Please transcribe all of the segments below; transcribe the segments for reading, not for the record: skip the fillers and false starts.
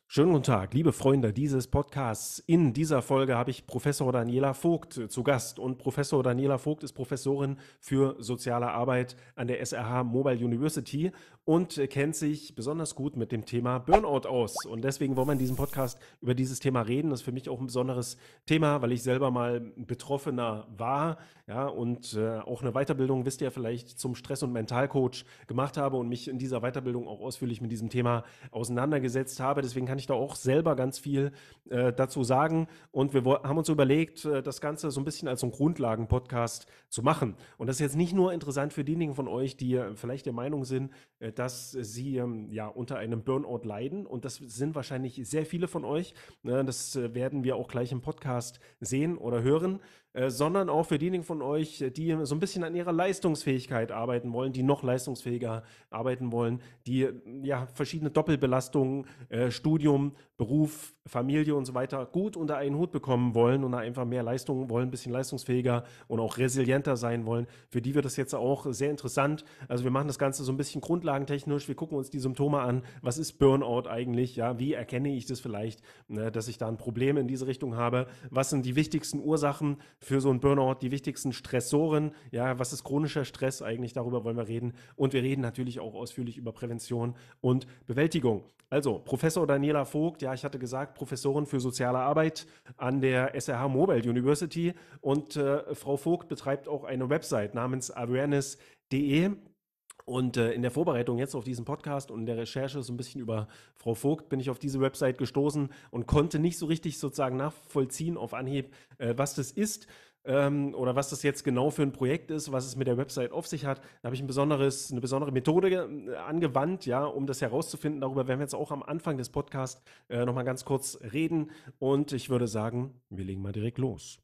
Schönen guten Tag, liebe Freunde dieses Podcasts. In dieser Folge habe ich Professor Daniela Vogt zu Gast. Und Professor Daniela Vogt ist Professorin für soziale Arbeit an der SRH Mobile University und kennt sich besonders gut mit dem Thema Burnout aus. Und deswegen wollen wir in diesem Podcast über dieses Thema reden. Das ist für mich auch ein besonderes Thema, weil ich selber mal Betroffener war, ja, und auch eine Weiterbildung, wisst ihr vielleicht, zum Stress- und Mentalcoach gemacht habe und mich in dieser Weiterbildung auch ausführlich mit diesem Thema auseinandergesetzt habe. Deswegen kann ich da auch selber ganz viel dazu sagen. Und wir haben uns überlegt, das Ganze so ein bisschen als so einen Grundlagen-Podcast zu machen. Und das ist jetzt nicht nur interessant für diejenigen von euch, die vielleicht der Meinung sind, dass sie ja unter einem Burnout leiden. Und das sind wahrscheinlich sehr viele von euch. Das werden wir auch gleich im Podcast sehen oder hören. Sondern auch für diejenigen von euch, die so ein bisschen an ihrer Leistungsfähigkeit arbeiten wollen, die noch leistungsfähiger arbeiten wollen, die ja verschiedene Doppelbelastungen, Studium, Beruf, Familie und so weiter gut unter einen Hut bekommen wollen und da einfach mehr Leistung wollen, ein bisschen leistungsfähiger und auch resilienter sein wollen. Für die wird das jetzt auch sehr interessant. Also wir machen das Ganze so ein bisschen grundlagentechnisch. Wir gucken uns die Symptome an. Was ist Burnout eigentlich? Ja, wie erkenne ich das vielleicht, dass ich da ein Problem in diese Richtung habe? Was sind die wichtigsten Ursachen für so ein Burnout? Die wichtigsten Stressoren? Ja, was ist chronischer Stress eigentlich? Darüber wollen wir reden. Und wir reden natürlich auch ausführlich über Prävention und Bewältigung. Also, Professor Daniela Vogt, ja, ich hatte gesagt, Professorin für soziale Arbeit an der SRH Mobile University und Frau Vogt betreibt auch eine Website namens awareness.de. Und in der Vorbereitung jetzt auf diesen Podcast und in der Recherche so ein bisschen über Frau Vogt bin ich auf diese Website gestoßen und konnte nicht so richtig sozusagen nachvollziehen auf Anhieb, was das ist oder was das jetzt genau für ein Projekt ist, was es mit der Website auf sich hat. Da habe ich eine besondere Methode angewandt, ja, um das herauszufinden. Darüber werden wir jetzt auch am Anfang des Podcasts nochmal ganz kurz reden. Und ich würde sagen, wir legen mal direkt los.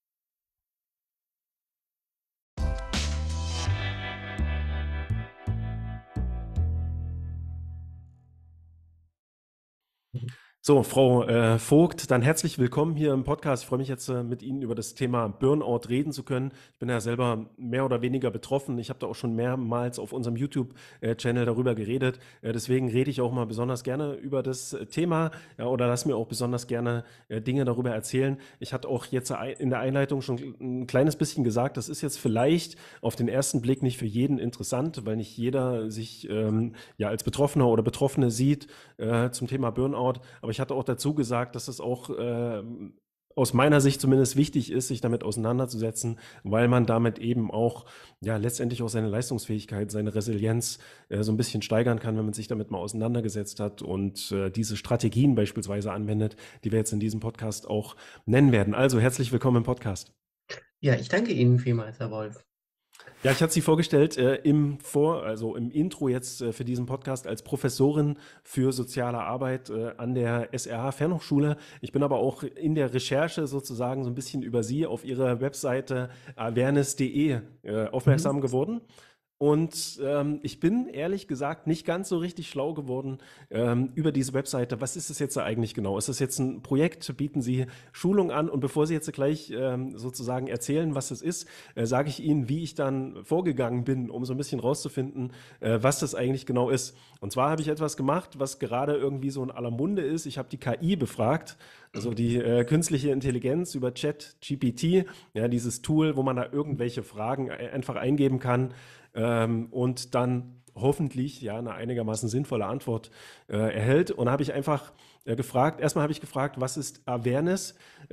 So, Frau Vogt, dann herzlich willkommen hier im Podcast. Ich freue mich jetzt mit Ihnen über das Thema Burnout reden zu können. Ich bin ja selber mehr oder weniger betroffen. Ich habe da auch schon mehrmals auf unserem YouTube-Channel darüber geredet. Deswegen rede ich auch mal besonders gerne über das Thema, ja, oder lass mir auch besonders gerne Dinge darüber erzählen. Ich hatte auch jetzt in der Einleitung schon ein kleines bisschen gesagt, das ist jetzt vielleicht auf den ersten Blick nicht für jeden interessant, weil nicht jeder sich ja als Betroffener oder Betroffene sieht zum Thema Burnout. Aber ich hatte auch dazu gesagt, dass es auch aus meiner Sicht zumindest wichtig ist, sich damit auseinanderzusetzen, weil man damit eben auch ja letztendlich auch seine Leistungsfähigkeit, seine Resilienz so ein bisschen steigern kann, wenn man sich damit mal auseinandergesetzt hat und diese Strategien beispielsweise anwendet, die wir jetzt in diesem Podcast auch nennen werden. Also herzlich willkommen im Podcast. Ja, ich danke Ihnen vielmals, Herr Wolf. Ja, ich hatte Sie vorgestellt also im Intro jetzt für diesen Podcast als Professorin für soziale Arbeit an der SRH Fernhochschule. Ich bin aber auch in der Recherche sozusagen so ein bisschen über Sie auf Ihrer Webseite awareness.de Mhm. aufmerksam geworden. Und ich bin ehrlich gesagt nicht ganz so richtig schlau geworden über diese Webseite. Was ist es jetzt eigentlich genau? Ist das jetzt ein Projekt? Bieten Sie Schulung an? Und bevor Sie jetzt gleich sozusagen erzählen, was es ist, sage ich Ihnen, wie ich dann vorgegangen bin, um so ein bisschen rauszufinden, was das eigentlich genau ist. Und zwar habe ich etwas gemacht, was gerade irgendwie so in aller Munde ist. Ich habe die KI befragt, also die künstliche Intelligenz über ChatGPT, ja, dieses Tool, wo man da irgendwelche Fragen einfach eingeben kann und dann hoffentlich ja eine einigermaßen sinnvolle Antwort erhält. Und da habe ich einfach erstmal habe ich gefragt, was ist Awareness?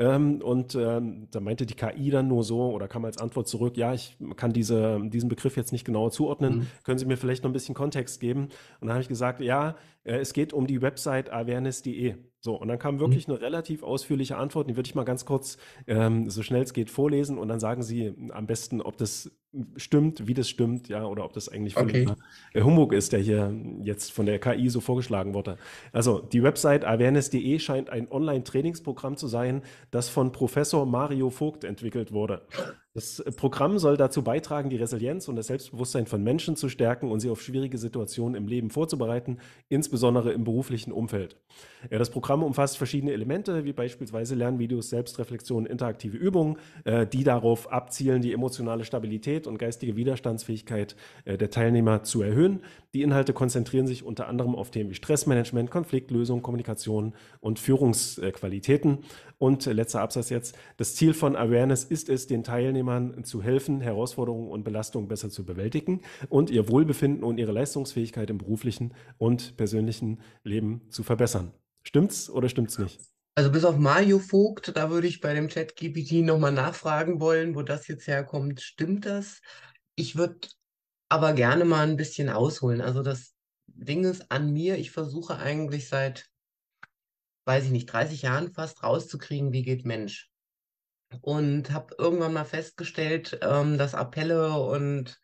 Da meinte die KI dann nur so oder kam als Antwort zurück, ja, ich kann diesen Begriff jetzt nicht genauer zuordnen. Mhm. Können Sie mir vielleicht noch ein bisschen Kontext geben? Und dann habe ich gesagt, ja, es geht um die Website awareness.de. So, und dann kam Mhm. wirklich eine relativ ausführliche Antwort, die würde ich mal ganz kurz, so schnell es geht, vorlesen und dann sagen Sie am besten, ob das stimmt, wie das stimmt, ja, oder ob das eigentlich Okay. völliger Humbug ist, der hier jetzt von der KI so vorgeschlagen wurde. Also, die Website awareness.de scheint ein Online-Trainingsprogramm zu sein, das von Professor Mario Vogt entwickelt wurde. Das Programm soll dazu beitragen, die Resilienz und das Selbstbewusstsein von Menschen zu stärken und sie auf schwierige Situationen im Leben vorzubereiten, insbesondere im beruflichen Umfeld. Ja, das Programm umfasst verschiedene Elemente, wie beispielsweise Lernvideos, Selbstreflexion, interaktive Übungen, die darauf abzielen, die emotionale Stabilität und geistige Widerstandsfähigkeit der Teilnehmer zu erhöhen. Die Inhalte konzentrieren sich unter anderem auf Themen wie Stressmanagement, Konfliktlösung, Kommunikation und Führungsqualitäten. Und letzter Absatz jetzt. Das Ziel von Awareness ist es, den Teilnehmern zu helfen, Herausforderungen und Belastungen besser zu bewältigen und ihr Wohlbefinden und ihre Leistungsfähigkeit im beruflichen und persönlichen Leben zu verbessern. Stimmt's oder stimmt's nicht? Also bis auf Mario Vogt, da würde ich bei dem ChatGPT nochmal nachfragen wollen, wo das jetzt herkommt. Stimmt das? Ich würde aber gerne mal ein bisschen ausholen. Also das Ding ist an mir, ich versuche eigentlich seit, weiß ich nicht, 30 Jahren fast rauszukriegen, wie geht Mensch. Und habe irgendwann mal festgestellt, dass Appelle und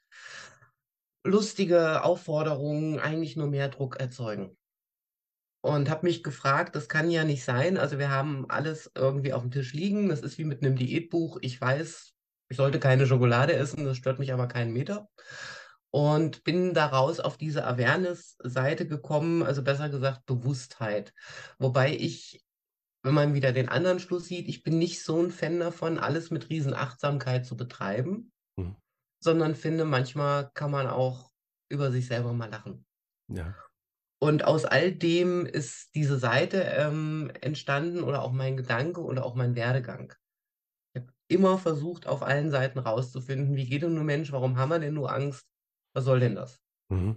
lustige Aufforderungen eigentlich nur mehr Druck erzeugen. Und habe mich gefragt, das kann ja nicht sein. Also wir haben alles irgendwie auf dem Tisch liegen. Das ist wie mit einem Diätbuch. Ich weiß, ich sollte keine Schokolade essen, das stört mich aber keinen Meter. Und bin daraus auf diese Awareness-Seite gekommen, also besser gesagt Bewusstheit. Wobei ich, wenn man wieder den anderen Schluss sieht, ich bin nicht so ein Fan davon, alles mit Riesenachtsamkeit zu betreiben, Hm. sondern finde, manchmal kann man auch über sich selber mal lachen. Ja. Und aus all dem ist diese Seite entstanden oder auch mein Gedanke oder auch mein Werdegang. Ich habe immer versucht, auf allen Seiten rauszufinden, wie geht denn nur Mensch, warum haben wir denn nur Angst? Was soll denn das? Mhm.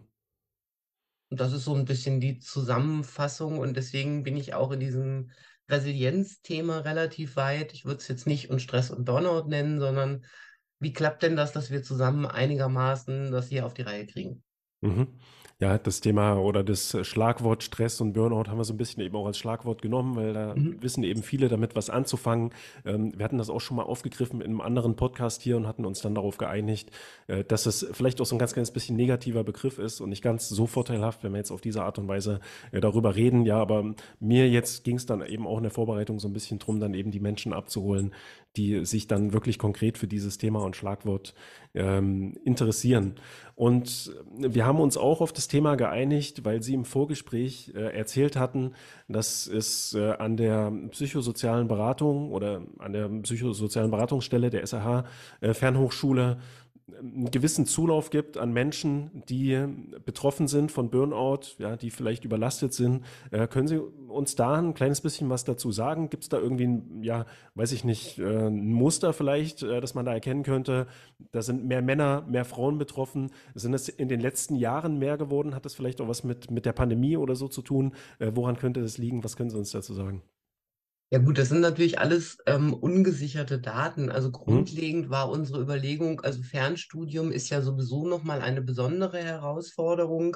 Und das ist so ein bisschen die Zusammenfassung und deswegen bin ich auch in diesem Resilienzthema relativ weit. Ich würde es jetzt nicht und Stress und Burnout nennen, sondern wie klappt denn das, dass wir zusammen einigermaßen das hier auf die Reihe kriegen? Mhm. Ja, das Thema oder das Schlagwort Stress und Burnout haben wir so ein bisschen eben auch als Schlagwort genommen, weil da Mhm. wissen eben viele damit was anzufangen. Wir hatten das auch schon mal aufgegriffen in einem anderen Podcast hier und hatten uns dann darauf geeinigt, dass es vielleicht auch so ein ganz kleines bisschen negativer Begriff ist und nicht ganz so vorteilhaft, wenn wir jetzt auf diese Art und Weise darüber reden. Ja, aber mir jetzt ging es dann eben auch in der Vorbereitung so ein bisschen drum, dann eben die Menschen abzuholen, die sich dann wirklich konkret für dieses Thema und Schlagwort interessieren. Und wir haben uns auch auf das Thema geeinigt, weil Sie im Vorgespräch erzählt hatten, dass es an der psychosozialen Beratung oder an der psychosozialen Beratungsstelle der SRH Fernhochschule einen gewissen Zulauf gibt an Menschen, die betroffen sind von Burnout, ja, die vielleicht überlastet sind. Können Sie uns da ein kleines bisschen was dazu sagen? Gibt es da irgendwie ein, ja, weiß ich nicht, ein Muster vielleicht, das man da erkennen könnte? Da sind mehr Männer, mehr Frauen betroffen. Sind es in den letzten Jahren mehr geworden? Hat das vielleicht auch was mit der Pandemie oder so zu tun? Woran könnte das liegen? Was können Sie uns dazu sagen? Ja gut, das sind natürlich alles ungesicherte Daten. Also Hm? grundlegend war unsere Überlegung, also Fernstudium ist ja sowieso nochmal eine besondere Herausforderung.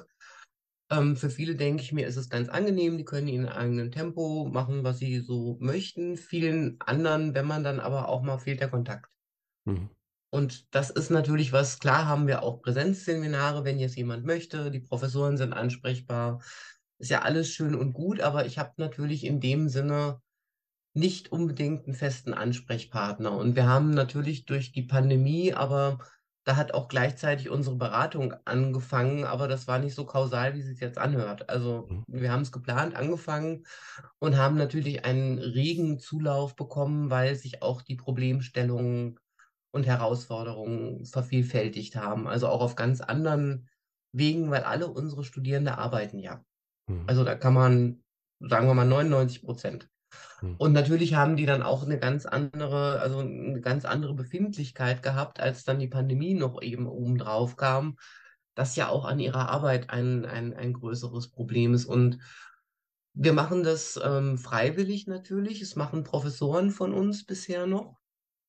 Für viele, denke ich mir, ist es ganz angenehm, die können in eigenem Tempo machen, was sie so möchten. Vielen anderen, wenn man dann aber auch mal fehlt der Kontakt. Hm. Und das ist natürlich was, klar haben wir auch Präsenzseminare, wenn jetzt jemand möchte, die Professoren sind ansprechbar. Ist ja alles schön und gut, aber ich habe natürlich in dem Sinne nicht unbedingt einen festen Ansprechpartner. Und wir haben natürlich durch die Pandemie, aber da hat auch gleichzeitig unsere Beratung angefangen, aber das war nicht so kausal, wie es sich jetzt anhört. Also Hm. wir haben es geplant, angefangen und haben natürlich einen regen Zulauf bekommen, weil sich auch die Problemstellungen und Herausforderungen vervielfältigt haben. Also auch auf ganz anderen Wegen, weil alle unsere Studierende arbeiten ja. Hm. Also da kann man, sagen wir mal, 99%. Hm. Und natürlich haben die dann auch eine ganz andere, also eine ganz andere Befindlichkeit gehabt, als dann die Pandemie noch eben obendrauf kam, das ja auch an ihrer Arbeit ein größeres Problem ist. Und wir machen das freiwillig natürlich. Es machen Professoren von uns bisher noch,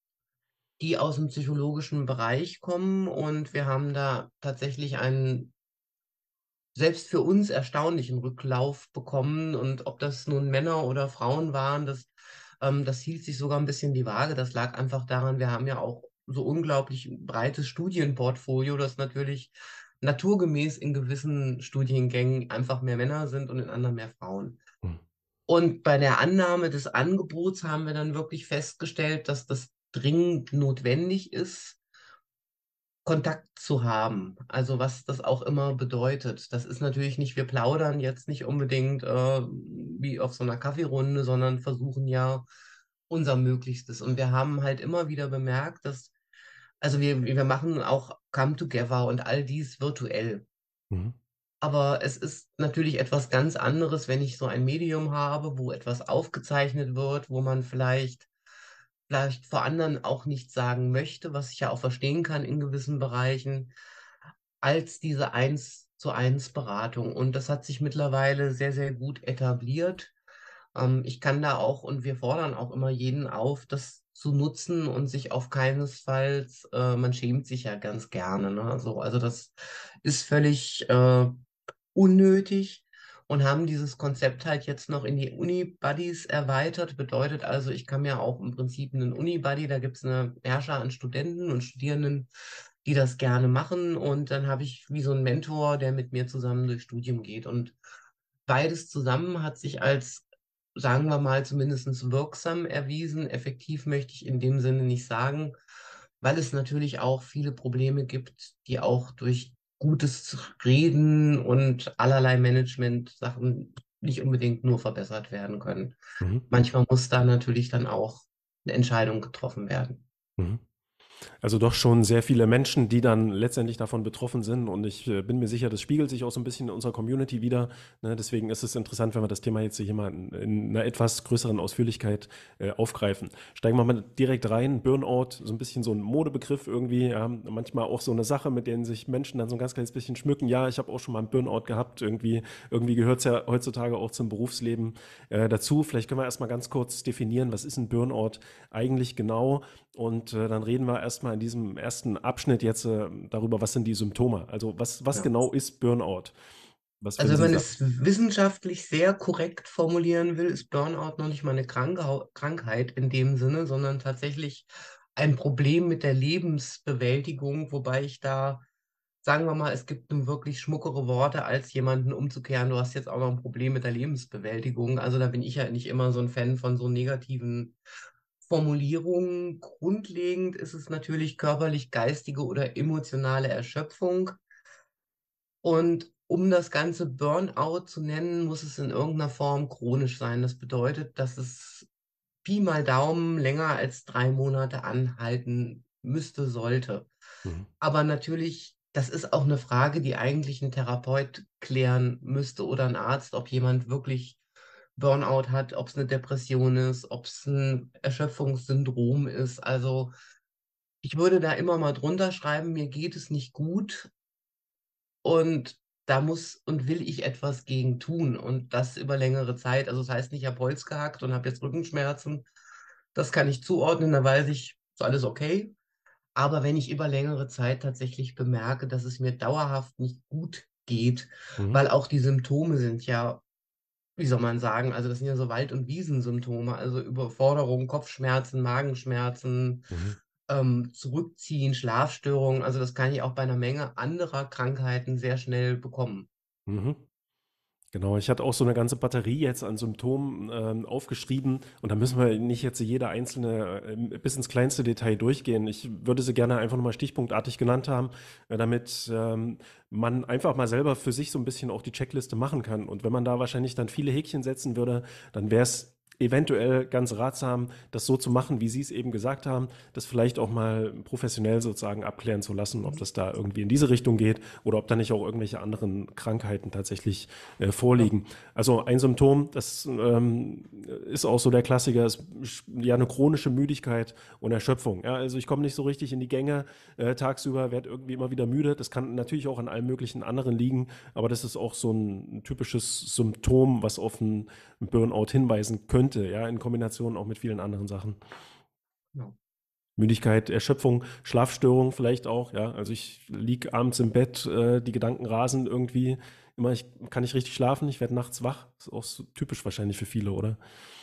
die aus dem psychologischen Bereich kommen. Und wir haben da tatsächlich einen selbst für uns erstaunlichen Rücklauf bekommen. Und ob das nun Männer oder Frauen waren, das hielt sich sogar ein bisschen die Waage. Das lag einfach daran, wir haben ja auch so unglaublich breites Studienportfolio, das natürlich naturgemäß in gewissen Studiengängen einfach mehr Männer sind und in anderen mehr Frauen. Hm. Und bei der Annahme des Angebots haben wir dann wirklich festgestellt, dass das dringend notwendig ist, Kontakt zu haben. Also was das auch immer bedeutet. Das ist natürlich nicht, wir plaudern jetzt nicht unbedingt wie auf so einer Kaffeerunde, sondern versuchen ja unser Möglichstes. Und wir haben halt immer wieder bemerkt, dass, also wir machen auch Come Together und all dies virtuell. Mhm. Aber es ist natürlich etwas ganz anderes, wenn ich so ein Medium habe, wo etwas aufgezeichnet wird, wo man vielleicht vor anderen auch nichts sagen möchte, was ich ja auch verstehen kann in gewissen Bereichen, als diese 1:1 Beratung. Und das hat sich mittlerweile sehr, sehr gut etabliert. Ich kann da auch und wir fordern auch immer jeden auf, das zu nutzen und sich auf keinesfalls, man schämt sich ja ganz gerne, ne? Also das ist völlig unnötig und haben dieses Konzept halt jetzt noch in die Uni-Buddies erweitert. Bedeutet also, ich kann mir auch im Prinzip einen Uni-Buddy, da gibt es eine Herrscher an Studenten und Studierenden, die das gerne machen. Und dann habe ich wie so einen Mentor, der mit mir zusammen durchs Studium geht. Und beides zusammen hat sich als, sagen wir mal, zumindest wirksam erwiesen. Effektiv möchte ich in dem Sinne nicht sagen, weil es natürlich auch viele Probleme gibt, die auch durch gutes Reden und allerlei Management-Sachen nicht unbedingt nur verbessert werden können. Mhm. Manchmal muss da natürlich dann auch eine Entscheidung getroffen werden. Mhm. Also doch schon sehr viele Menschen, die dann letztendlich davon betroffen sind. Und ich bin mir sicher, das spiegelt sich auch so ein bisschen in unserer Community wieder. Ne? Deswegen ist es interessant, wenn wir das Thema jetzt hier mal in einer etwas größeren Ausführlichkeit aufgreifen. Steigen wir mal direkt rein. Burnout, so ein bisschen so ein Modebegriff irgendwie. Ja? Manchmal auch so eine Sache, mit denen sich Menschen dann so ein ganz kleines bisschen schmücken. Ja, ich habe auch schon mal einen Burnout gehabt. Irgendwie gehört es ja heutzutage auch zum Berufsleben dazu. Vielleicht können wir erstmal ganz kurz definieren, was ist ein Burnout eigentlich genau? Und dann reden wir erstmal in diesem ersten Abschnitt jetzt darüber, was sind die Symptome? Also was Ja. genau ist Burnout? Was Also würden wenn Sie man sagen? es wissenschaftlich sehr korrekt formulieren will, ist Burnout noch nicht mal eine Krankheit in dem Sinne, sondern tatsächlich ein Problem mit der Lebensbewältigung, wobei ich da, sagen wir mal, es gibt nun wirklich schmuckere Worte, als jemanden umzukehren, du hast jetzt auch noch ein Problem mit der Lebensbewältigung. Also da bin ich ja nicht immer so ein Fan von so negativen Formulierungen. Grundlegend ist es natürlich körperlich, geistige oder emotionale Erschöpfung. Und um das Ganze Burnout zu nennen, muss es in irgendeiner Form chronisch sein. Das bedeutet, dass es Pi mal Daumen länger als 3 Monate anhalten müsste, sollte. Mhm. Aber natürlich, das ist auch eine Frage, die eigentlich ein Therapeut klären müsste oder ein Arzt, ob jemand wirklich Burnout hat, ob es eine Depression ist, ob es ein Erschöpfungssyndrom ist. Also ich würde da immer mal drunter schreiben, mir geht es nicht gut und da muss und will ich etwas gegen tun und das über längere Zeit. Also das heißt nicht, ich habe Holz gehackt und habe jetzt Rückenschmerzen. Das kann ich zuordnen, da weiß ich, ist alles okay. Aber wenn ich über längere Zeit tatsächlich bemerke, dass es mir dauerhaft nicht gut geht, Mhm. weil auch die Symptome sind ja, wie soll man sagen, also das sind ja so Wald- und Wiesensymptome, also Überforderung, Kopfschmerzen, Magenschmerzen, Mhm. Zurückziehen, Schlafstörungen. Also das kann ich auch bei einer Menge anderer Krankheiten sehr schnell bekommen. Mhm. Genau, ich hatte auch so eine ganze Batterie jetzt an Symptomen aufgeschrieben und da müssen wir nicht jetzt jede einzelne bis ins kleinste Detail durchgehen. Ich würde sie gerne einfach nochmal stichpunktartig genannt haben, damit man einfach mal selber für sich so ein bisschen auch die Checkliste machen kann. Und wenn man da wahrscheinlich dann viele Häkchen setzen würde, dann wäre es eventuell ganz ratsam, das so zu machen, wie Sie es eben gesagt haben, das vielleicht auch mal professionell sozusagen abklären zu lassen, ob das da irgendwie in diese Richtung geht oder ob da nicht auch irgendwelche anderen Krankheiten tatsächlich Ja. vorliegen. Also ein Symptom, das ist auch so der Klassiker, ist ja eine chronische Müdigkeit und Erschöpfung. Ja, also ich komme nicht so richtig in die Gänge tagsüber, werde irgendwie immer wieder müde. Das kann natürlich auch an allen möglichen anderen liegen, aber das ist auch so ein typisches Symptom, was auf einen Burnout hinweisen könnte, ja, in Kombination auch mit vielen anderen Sachen. Ja. Müdigkeit, Erschöpfung, Schlafstörung vielleicht auch, ja. Also ich liege abends im Bett, die Gedanken rasen irgendwie. Immer, ich kann nicht richtig schlafen, ich werde nachts wach. Ist auch so typisch wahrscheinlich für viele, oder?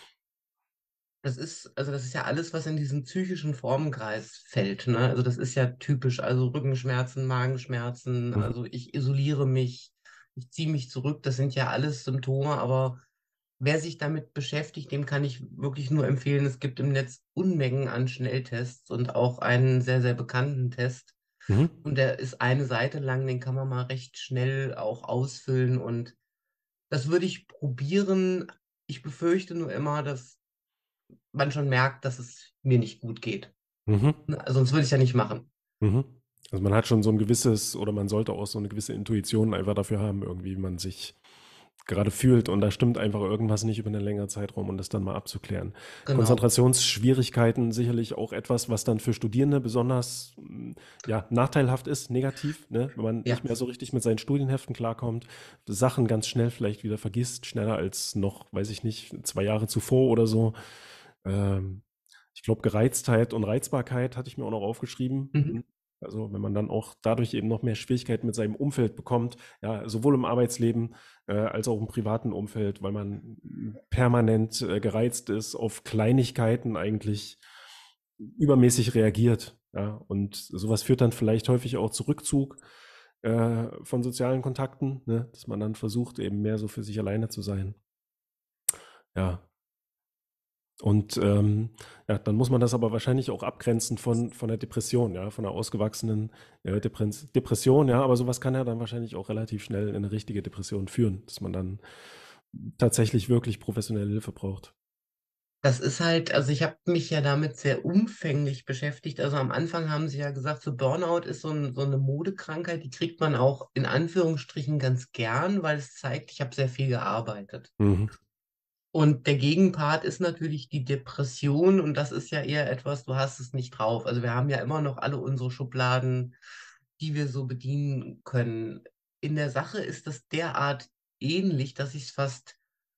Das ist ja alles, was in diesen psychischen Formenkreis fällt, ne? Also das ist ja typisch, also Rückenschmerzen, Magenschmerzen, Mhm. also ich isoliere mich, ich ziehe mich zurück, das sind ja alles Symptome, aber wer sich damit beschäftigt, dem kann ich wirklich nur empfehlen, es gibt im Netz Unmengen an Schnelltests und auch einen sehr, sehr bekannten Test. Mhm. Und der ist eine Seite lang, den kann man mal recht schnell auch ausfüllen. Und das würde ich probieren. Ich befürchte nur immer, dass man schon merkt, dass es mir nicht gut geht. Mhm. Sonst würde ich es ja nicht machen. Mhm. Also man hat schon so ein gewisses, oder man sollte auch so eine gewisse Intuition einfach dafür haben, irgendwie, wie man sich gerade fühlt und da stimmt einfach irgendwas nicht über einen längeren Zeitraum und das dann mal abzuklären. Genau. Konzentrationsschwierigkeiten sicherlich auch etwas, was dann für Studierende besonders ja, nachteilhaft ist, negativ, ne? Wenn man Ja. nicht mehr so richtig mit seinen Studienheften klarkommt, Sachen ganz schnell vielleicht wieder vergisst, schneller als noch, weiß ich nicht, 2 Jahre zuvor oder so. Ähm, Ich glaube, Gereiztheit und Reizbarkeit hatte ich mir auch noch aufgeschrieben. Mhm. Also wenn man dann auch dadurch eben noch mehr Schwierigkeiten mit seinem Umfeld bekommt, ja, sowohl im Arbeitsleben als auch im privaten Umfeld, weil man permanent gereizt ist, auf Kleinigkeiten eigentlich übermäßig reagiert. Ja, und sowas führt dann vielleicht häufig auch zu Rückzug von sozialen Kontakten, ne, dass man dann versucht, eben mehr so für sich alleine zu sein. Ja, und ja, dann muss man das aber wahrscheinlich auch abgrenzen von der Depression, ja, von der ausgewachsenen Depression, ja, aber sowas kann ja dann wahrscheinlich auch relativ schnell in eine richtige Depression führen, dass man dann tatsächlich wirklich professionelle Hilfe braucht. Das ist halt, also ich habe mich ja damit sehr umfänglich beschäftigt. Also am Anfang haben sie ja gesagt, so Burnout ist so eine Modekrankheit, die kriegt man auch in Anführungsstrichen ganz gern, weil es zeigt, ich habe sehr viel gearbeitet. Mhm. Und der Gegenpart ist natürlich die Depression und das ist ja eher etwas, du hast es nicht drauf. Also wir haben ja immer noch alle unsere Schubladen, die wir so bedienen können. In der Sache ist das derart ähnlich, dass ich es fast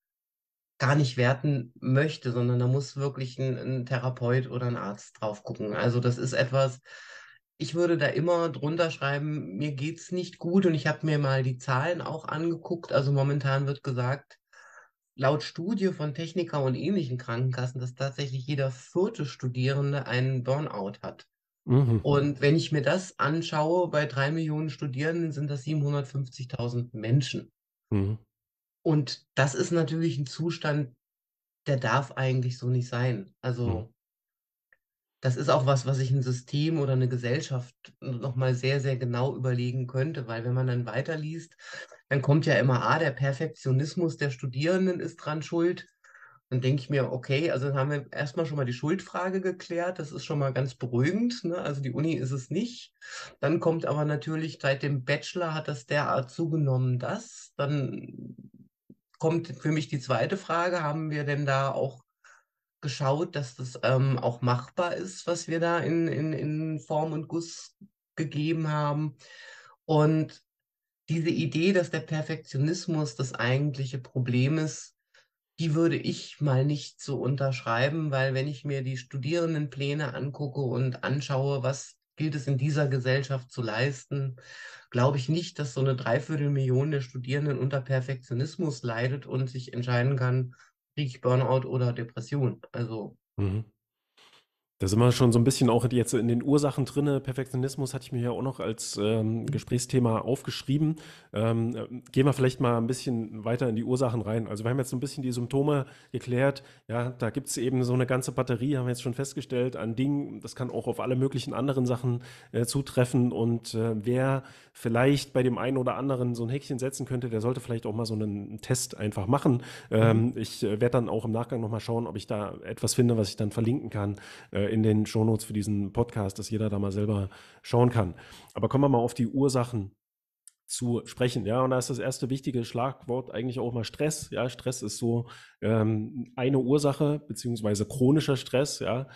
gar nicht werten möchte, sondern da muss wirklich ein Therapeut oder ein Arzt drauf gucken. Also das ist etwas, ich würde da immer drunter schreiben, mir geht's nicht gut und ich habe mir mal die Zahlen auch angeguckt. Also momentan wird gesagt, laut Studie von Techniker und ähnlichen Krankenkassen, dass tatsächlich jeder vierte Studierende einen Burnout hat. Mhm. Und wenn ich mir das anschaue, bei 3 Millionen Studierenden sind das 750.000 Menschen. Mhm. Und das ist natürlich ein Zustand, der darf eigentlich so nicht sein. Mhm. Also das ist auch was, was sich ein System oder eine Gesellschaft nochmal sehr, sehr genau überlegen könnte, weil wenn man dann weiterliest, dann kommt ja immer, der Perfektionismus der Studierenden ist dran schuld. Dann denke ich mir, okay, also dann haben wir erstmal schon mal die Schuldfrage geklärt, das ist schon mal ganz beruhigend, ne? Also die Uni ist es nicht. Dann kommt aber natürlich, seit dem Bachelor hat das derart zugenommen, dass dann kommt für mich die zweite Frage, haben wir denn da auch geschaut, dass das auch machbar ist, was wir da in Form und Guss gegeben haben. Und diese Idee, dass der Perfektionismus das eigentliche Problem ist, die würde ich mal nicht so unterschreiben, weil wenn ich mir die Studierendenpläne angucke und anschaue, was gilt es in dieser Gesellschaft zu leisten, glaube ich nicht, dass so eine Dreiviertelmillion der Studierenden unter Perfektionismus leidet und sich entscheiden kann, kriege ich Burnout oder Depression. Also, Mhm. Da sind wir schon so ein bisschen auch jetzt in den Ursachen drinne. Perfektionismus hatte ich mir ja auch noch als Gesprächsthema aufgeschrieben. Gehen wir vielleicht mal ein bisschen weiter in die Ursachen rein. Also wir haben jetzt so ein bisschen die Symptome geklärt. Ja, da gibt es eben so eine ganze Batterie, haben wir jetzt schon festgestellt, an Dingen. Das kann auch auf alle möglichen anderen Sachen zutreffen. Und wer vielleicht bei dem einen oder anderen so ein Häkchen setzen könnte, der sollte vielleicht auch mal so einen Test einfach machen. mhm. Ich werde dann auch im Nachgang noch mal schauen, ob ich da etwas finde, was ich dann verlinken kann in den Shownotes für diesen Podcast, dass jeder da mal selber schauen kann. Aber kommen wir mal auf die Ursachen zu sprechen, ja, und da ist das erste wichtige Schlagwort eigentlich auch mal Stress, ja, Stress ist so eine Ursache, beziehungsweise chronischer Stress, ja,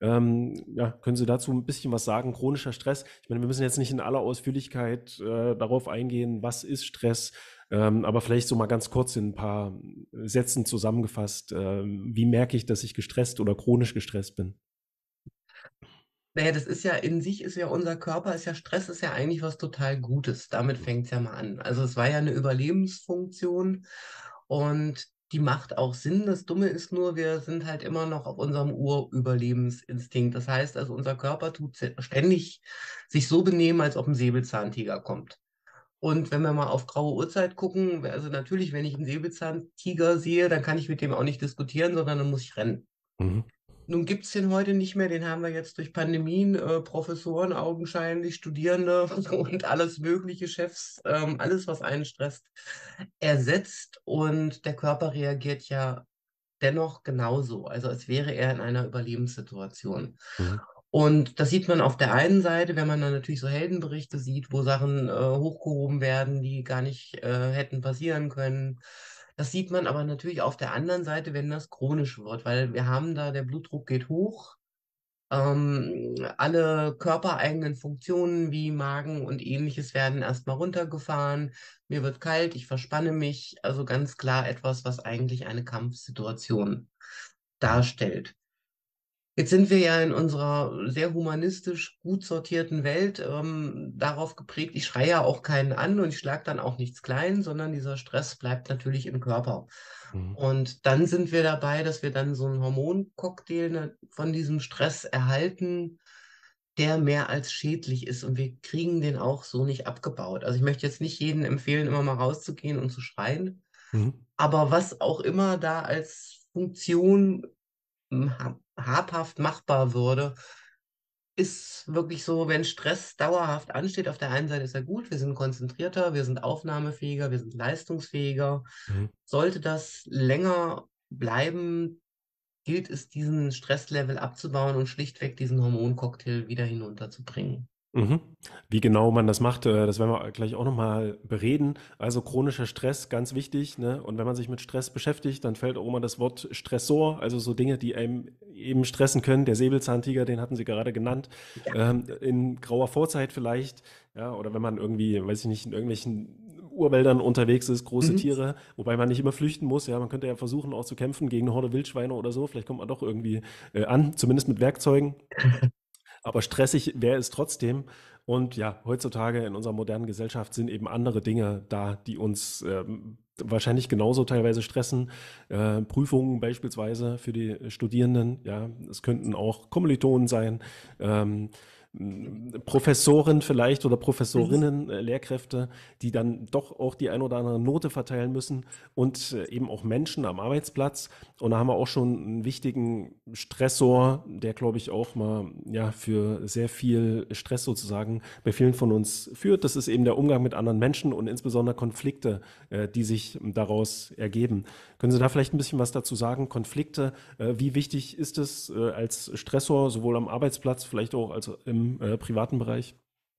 ja, können Sie dazu ein bisschen was sagen, chronischer Stress, ich meine, wir müssen jetzt nicht in aller Ausführlichkeit darauf eingehen, was ist Stress, aber vielleicht so mal ganz kurz in ein paar Sätzen zusammengefasst, wie merke ich, dass ich gestresst oder chronisch gestresst bin? Naja, das ist ja in sich, ist ja unser Körper, ist ja Stress, ist ja eigentlich was total Gutes. Damit fängt es ja mal an. Also es war ja eine Überlebensfunktion und die macht auch Sinn. Das Dumme ist nur, wir sind halt immer noch auf unserem Urüberlebensinstinkt. Das heißt also, unser Körper tut ständig sich so benehmen, als ob ein Säbelzahntiger kommt. Und wenn wir mal auf graue Uhrzeit gucken, also natürlich, wenn ich einen Säbelzahntiger sehe, dann kann ich mit dem auch nicht diskutieren, sondern dann muss ich rennen. Mhm. Nun gibt es den heute nicht mehr, den haben wir jetzt durch Pandemien, Professoren augenscheinlich, Studierende und alles mögliche, Chefs, alles, was einen stresst, ersetzt. Und der Körper reagiert ja dennoch genauso, also als wäre er in einer Überlebenssituation. Mhm. Und das sieht man auf der einen Seite, wenn man dann natürlich so Heldenberichte sieht, wo Sachen hochgehoben werden, die gar nicht hätten passieren können. Das sieht man aber natürlich auf der anderen Seite, wenn das chronisch wird, weil wir haben da, der Blutdruck geht hoch, alle körpereigenen Funktionen wie Magen und ähnliches werden erstmal runtergefahren. Mir wird kalt, ich verspanne mich. Also ganz klar etwas, was eigentlich eine Kampfsituation Mhm. darstellt. Jetzt sind wir ja in unserer sehr humanistisch gut sortierten Welt darauf geprägt, ich schreie ja auch keinen an und ich schlage dann auch nichts klein, sondern dieser Stress bleibt natürlich im Körper. Mhm. Und dann sind wir dabei, dass wir dann so einen Hormoncocktail von diesem Stress erhalten, der mehr als schädlich ist und wir kriegen den auch so nicht abgebaut. Also ich möchte jetzt nicht jedem empfehlen, immer mal rauszugehen und zu schreien, Mhm. aber was auch immer da als Funktion habhaft machbar würde, ist wirklich so, wenn Stress dauerhaft ansteht, auf der einen Seite ist er gut, wir sind konzentrierter, wir sind aufnahmefähiger, wir sind leistungsfähiger. Mhm. Sollte das länger bleiben, gilt es, diesen Stresslevel abzubauen und schlichtweg diesen Hormoncocktail wieder hinunterzubringen. Mhm. Wie genau man das macht, das werden wir gleich auch nochmal bereden. Also chronischer Stress, ganz wichtig, ne? Und wenn man sich mit Stress beschäftigt, dann fällt auch immer das Wort Stressor, also so Dinge, die einem eben stressen können. Der Säbelzahntiger, den hatten Sie gerade genannt, Ja. in grauer Vorzeit vielleicht, ja, oder wenn man irgendwie, weiß ich nicht, in irgendwelchen Urwäldern unterwegs ist, große Mhm. Tiere, wobei man nicht immer flüchten muss, ja, man könnte ja versuchen auch zu kämpfen gegen eine Horde Wildschweine oder so, vielleicht kommt man doch irgendwie an, zumindest mit Werkzeugen. Aber stressig wäre es trotzdem. Und ja, heutzutage in unserer modernen Gesellschaft sind eben andere Dinge da, die uns wahrscheinlich genauso teilweise stressen. Prüfungen beispielsweise für die Studierenden. Ja, es könnten auch Kommilitonen sein. Ähm, Professoren vielleicht oder Mhm. Professorinnen, Lehrkräfte, die dann doch auch die ein oder andere Note verteilen müssen und eben auch Menschen am Arbeitsplatz. Und da haben wir auch schon einen wichtigen Stressor, der, glaube ich, auch mal ja, für sehr viel Stress sozusagen bei vielen von uns führt. Das ist eben der Umgang mit anderen Menschen und insbesondere Konflikte, die sich daraus ergeben. Können Sie da vielleicht ein bisschen was dazu sagen? Konflikte, wie wichtig ist es als Stressor, sowohl am Arbeitsplatz, vielleicht auch als im privaten Bereich?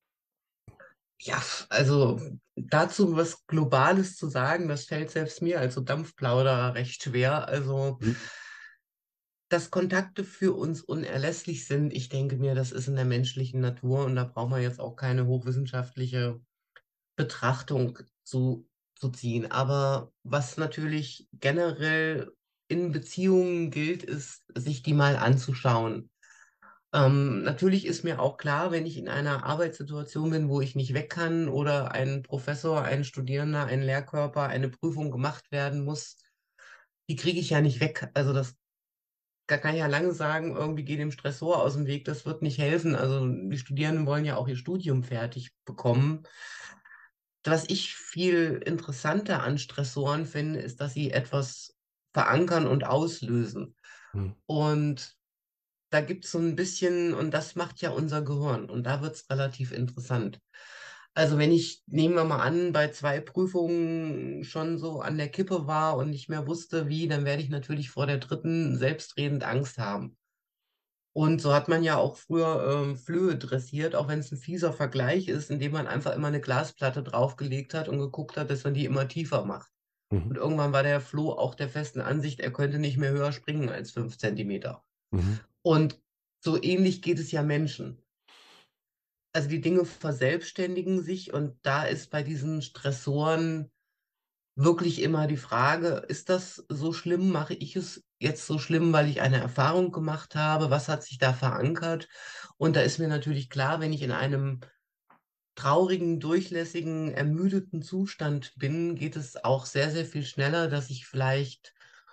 Ja, also dazu was Globales zu sagen, das fällt selbst mir als so Dampfplauderer recht schwer. Also Mhm. dass Kontakte für uns unerlässlich sind, ich denke mir, das ist in der menschlichen Natur und da braucht man jetzt auch keine hochwissenschaftliche Betrachtung zu ziehen. Aber was natürlich generell in Beziehungen gilt, ist, sich die mal anzuschauen. Natürlich ist mir auch klar, wenn ich in einer Arbeitssituation bin, wo ich nicht weg kann oder ein Professor, ein Studierender, ein Lehrkörper, eine Prüfung gemacht werden muss, die kriege ich ja nicht weg. Also das da kann ich ja lange sagen, irgendwie geh dem Stressor aus dem Weg, das wird nicht helfen. Also die Studierenden wollen ja auch ihr Studium fertig bekommen. Was ich viel interessanter an Stressoren finde, ist, dass sie etwas verankern und auslösen. Mhm. Und da gibt es so ein bisschen, und das macht ja unser Gehirn, und da wird es relativ interessant. Also wenn ich, nehmen wir mal an, bei zwei Prüfungen schon so an der Kippe war und nicht mehr wusste, wie, dann werde ich natürlich vor der dritten selbstredend Angst haben. Und so hat man ja auch früher Flöhe dressiert, auch wenn es ein fieser Vergleich ist, indem man einfach immer eine Glasplatte draufgelegt hat und geguckt hat, dass man die immer tiefer macht. Mhm. Und irgendwann war der Floh auch der festen Ansicht, er könnte nicht mehr höher springen als 5 Zentimeter. Mhm. Und so ähnlich geht es ja Menschen. Also die Dinge verselbstständigen sich und da ist bei diesen Stressoren wirklich immer die Frage, ist das so schlimm? Mache ich es jetzt so schlimm, weil ich eine Erfahrung gemacht habe? Was hat sich da verankert? Und da ist mir natürlich klar, wenn ich in einem traurigen, durchlässigen, ermüdeten Zustand bin, geht es auch sehr, sehr viel schneller, dass ich vielleicht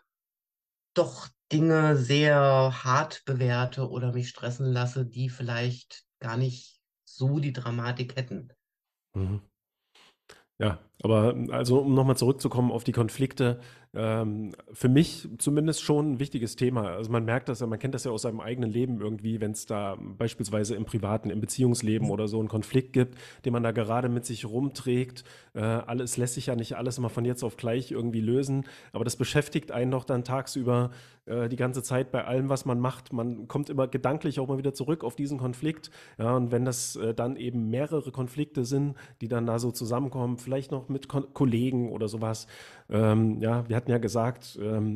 doch Dinge sehr hart bewerte oder mich stressen lasse, die vielleicht gar nicht so die Dramatik hätten. Mhm. Ja, aber also um nochmal zurückzukommen auf die Konflikte, für mich zumindest schon ein wichtiges Thema. Also man merkt das ja, man kennt das ja aus seinem eigenen Leben irgendwie, wenn es da beispielsweise im privaten, im Beziehungsleben oder so einen Konflikt gibt, den man da gerade mit sich rumträgt. Alles lässt sich ja nicht alles immer von jetzt auf gleich irgendwie lösen, aber das beschäftigt einen doch dann tagsüber die ganze Zeit bei allem, was man macht. Man kommt immer gedanklich auch mal wieder zurück auf diesen Konflikt. Ja, und wenn das dann eben mehrere Konflikte sind, die dann da so zusammenkommen, vielleicht noch mit Kollegen oder sowas. Ja, wir hatten ja gesagt,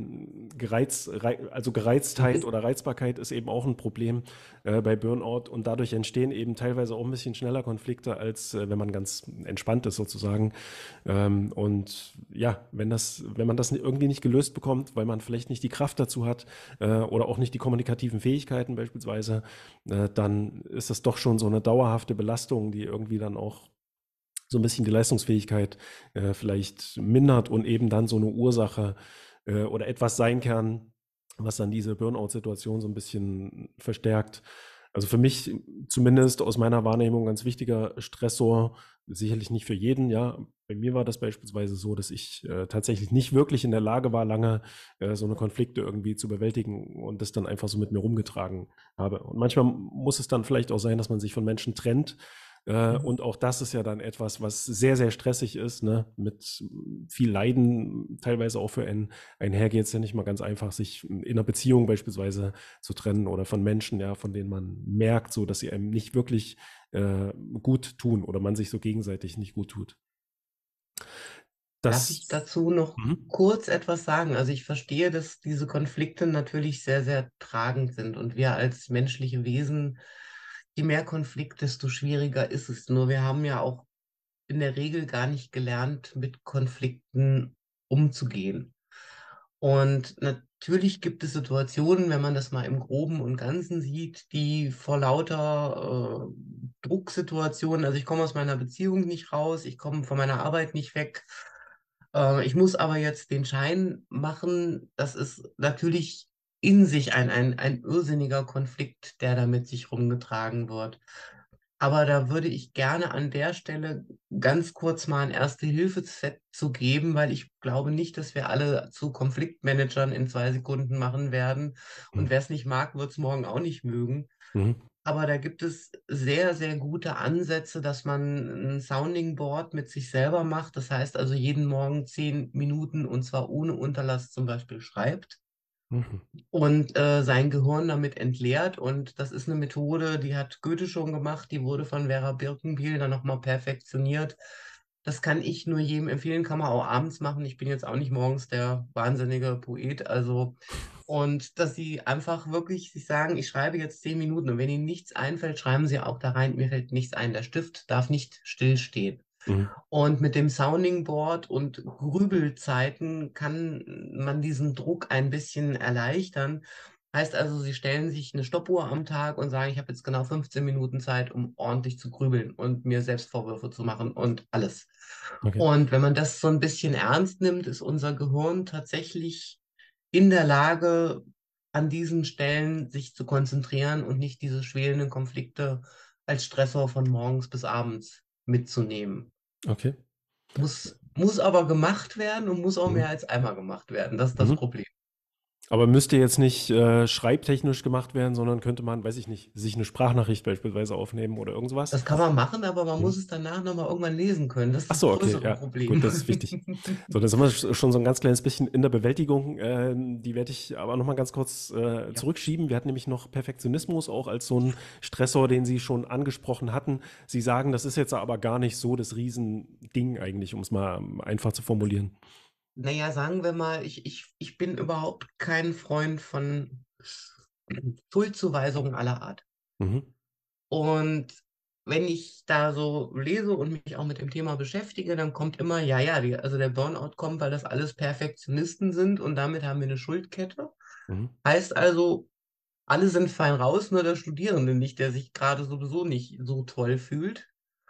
also Gereiztheit Mhm. oder Reizbarkeit ist eben auch ein Problem bei Burnout und dadurch entstehen eben teilweise auch ein bisschen schneller Konflikte, als wenn man ganz entspannt ist sozusagen. Und ja, wenn man das irgendwie nicht gelöst bekommt, weil man vielleicht nicht die Kraft dazu hat oder auch nicht die kommunikativen Fähigkeiten beispielsweise, dann ist das doch schon so eine dauerhafte Belastung, die irgendwie dann auch so ein bisschen die Leistungsfähigkeit vielleicht mindert und eben dann so eine Ursache oder etwas sein kann, was dann diese Burnout-Situation so ein bisschen verstärkt. Also für mich zumindest aus meiner Wahrnehmung ein ganz wichtiger Stressor, sicherlich nicht für jeden, ja. Bei mir war das beispielsweise so, dass ich tatsächlich nicht wirklich in der Lage war, lange so eine Konflikte irgendwie zu bewältigen und das dann einfach so mit mir rumgetragen habe. Und manchmal muss es dann vielleicht auch sein, dass man sich von Menschen trennt, und auch das ist ja dann etwas, was sehr, sehr stressig ist, ne? Mit viel Leiden teilweise auch für einen einhergeht. Es ja nicht mal ganz einfach, sich in einer Beziehung beispielsweise zu trennen oder von Menschen, ja, von denen man merkt, so, dass sie einem nicht wirklich gut tun oder man sich so gegenseitig nicht gut tut. Darf ich Das, dazu noch mhm. kurz etwas sagen? Also ich verstehe, dass diese Konflikte natürlich sehr, sehr tragend sind und wir als menschliche Wesen, je mehr Konflikt, desto schwieriger ist es. Nur wir haben ja auch in der Regel gar nicht gelernt, mit Konflikten umzugehen. Und natürlich gibt es Situationen, wenn man das mal im Groben und Ganzen sieht, die vor lauter Drucksituationen, also ich komme aus meiner Beziehung nicht raus, ich komme von meiner Arbeit nicht weg, ich muss aber jetzt den Schein machen, das ist natürlich in sich ein irrsinniger Konflikt, der da mit sich rumgetragen wird. Aber da würde ich gerne an der Stelle ganz kurz mal ein Erste-Hilfe-Set zu geben, weil ich glaube nicht, dass wir alle zu Konfliktmanagern in 2 Sekunden machen werden. Und Mhm. wer es nicht mag, wird es morgen auch nicht mögen. Mhm. Aber da gibt es sehr, sehr gute Ansätze, dass man ein Sounding Board mit sich selber macht. Das heißt also jeden Morgen 10 Minuten und zwar ohne Unterlass zum Beispiel schreibt Mhm. und sein Gehirn damit entleert. Und das ist eine Methode, die hat Goethe schon gemacht, die wurde von Vera Birkenbiel dann nochmal perfektioniert. Das kann ich nur jedem empfehlen, kann man auch abends machen. Ich bin jetzt auch nicht morgens der wahnsinnige Poet, also und dass sie einfach wirklich sich sagen, ich schreibe jetzt 10 Minuten und wenn Ihnen nichts einfällt, schreiben Sie auch da rein, mir fällt nichts ein. Der Stift darf nicht stillstehen. Mhm. Und mit dem Sounding Board und Grübelzeiten kann man diesen Druck ein bisschen erleichtern. Heißt also, Sie stellen sich eine Stoppuhr am Tag und sagen, ich habe jetzt genau 15 Minuten Zeit, um ordentlich zu grübeln und mir selbst Vorwürfe zu machen und alles. Okay. Und wenn man das so ein bisschen ernst nimmt, ist unser Gehirn tatsächlich in der Lage, an diesen Stellen sich zu konzentrieren und nicht diese schwelenden Konflikte als Stressor von morgens bis abends mitzunehmen. Okay. Muss aber gemacht werden und muss auch Mhm. mehr als einmal gemacht werden. Das ist das Mhm. Problem. Aber müsste jetzt nicht schreibtechnisch gemacht werden, sondern könnte man, weiß ich nicht, sich eine Sprachnachricht beispielsweise aufnehmen oder irgendwas? Das kann man machen, aber man muss Mhm. es danach nochmal irgendwann lesen können. Das ist Ach das so, okay, größere ja, gut, Problem. das ist wichtig. So, dann sind wir schon so ein ganz kleines bisschen in der Bewältigung. Die werde ich aber noch mal ganz kurz Ja. zurückschieben. Wir hatten nämlich noch Perfektionismus auch als so ein Stressor, den Sie schon angesprochen hatten. Sie sagen, das ist jetzt aber gar nicht so das Riesending eigentlich, um es mal einfach zu formulieren. Naja, sagen wir mal, ich bin überhaupt kein Freund von Schuldzuweisungen aller Art. Mhm. Und wenn ich da so lese und mich auch mit dem Thema beschäftige, dann kommt immer, ja, ja, also der Burnout kommt, weil das alles Perfektionisten sind und damit haben wir eine Schuldkette. Mhm. Heißt also, alle sind fein raus, nur der Studierende nicht, der sich gerade sowieso nicht so toll fühlt.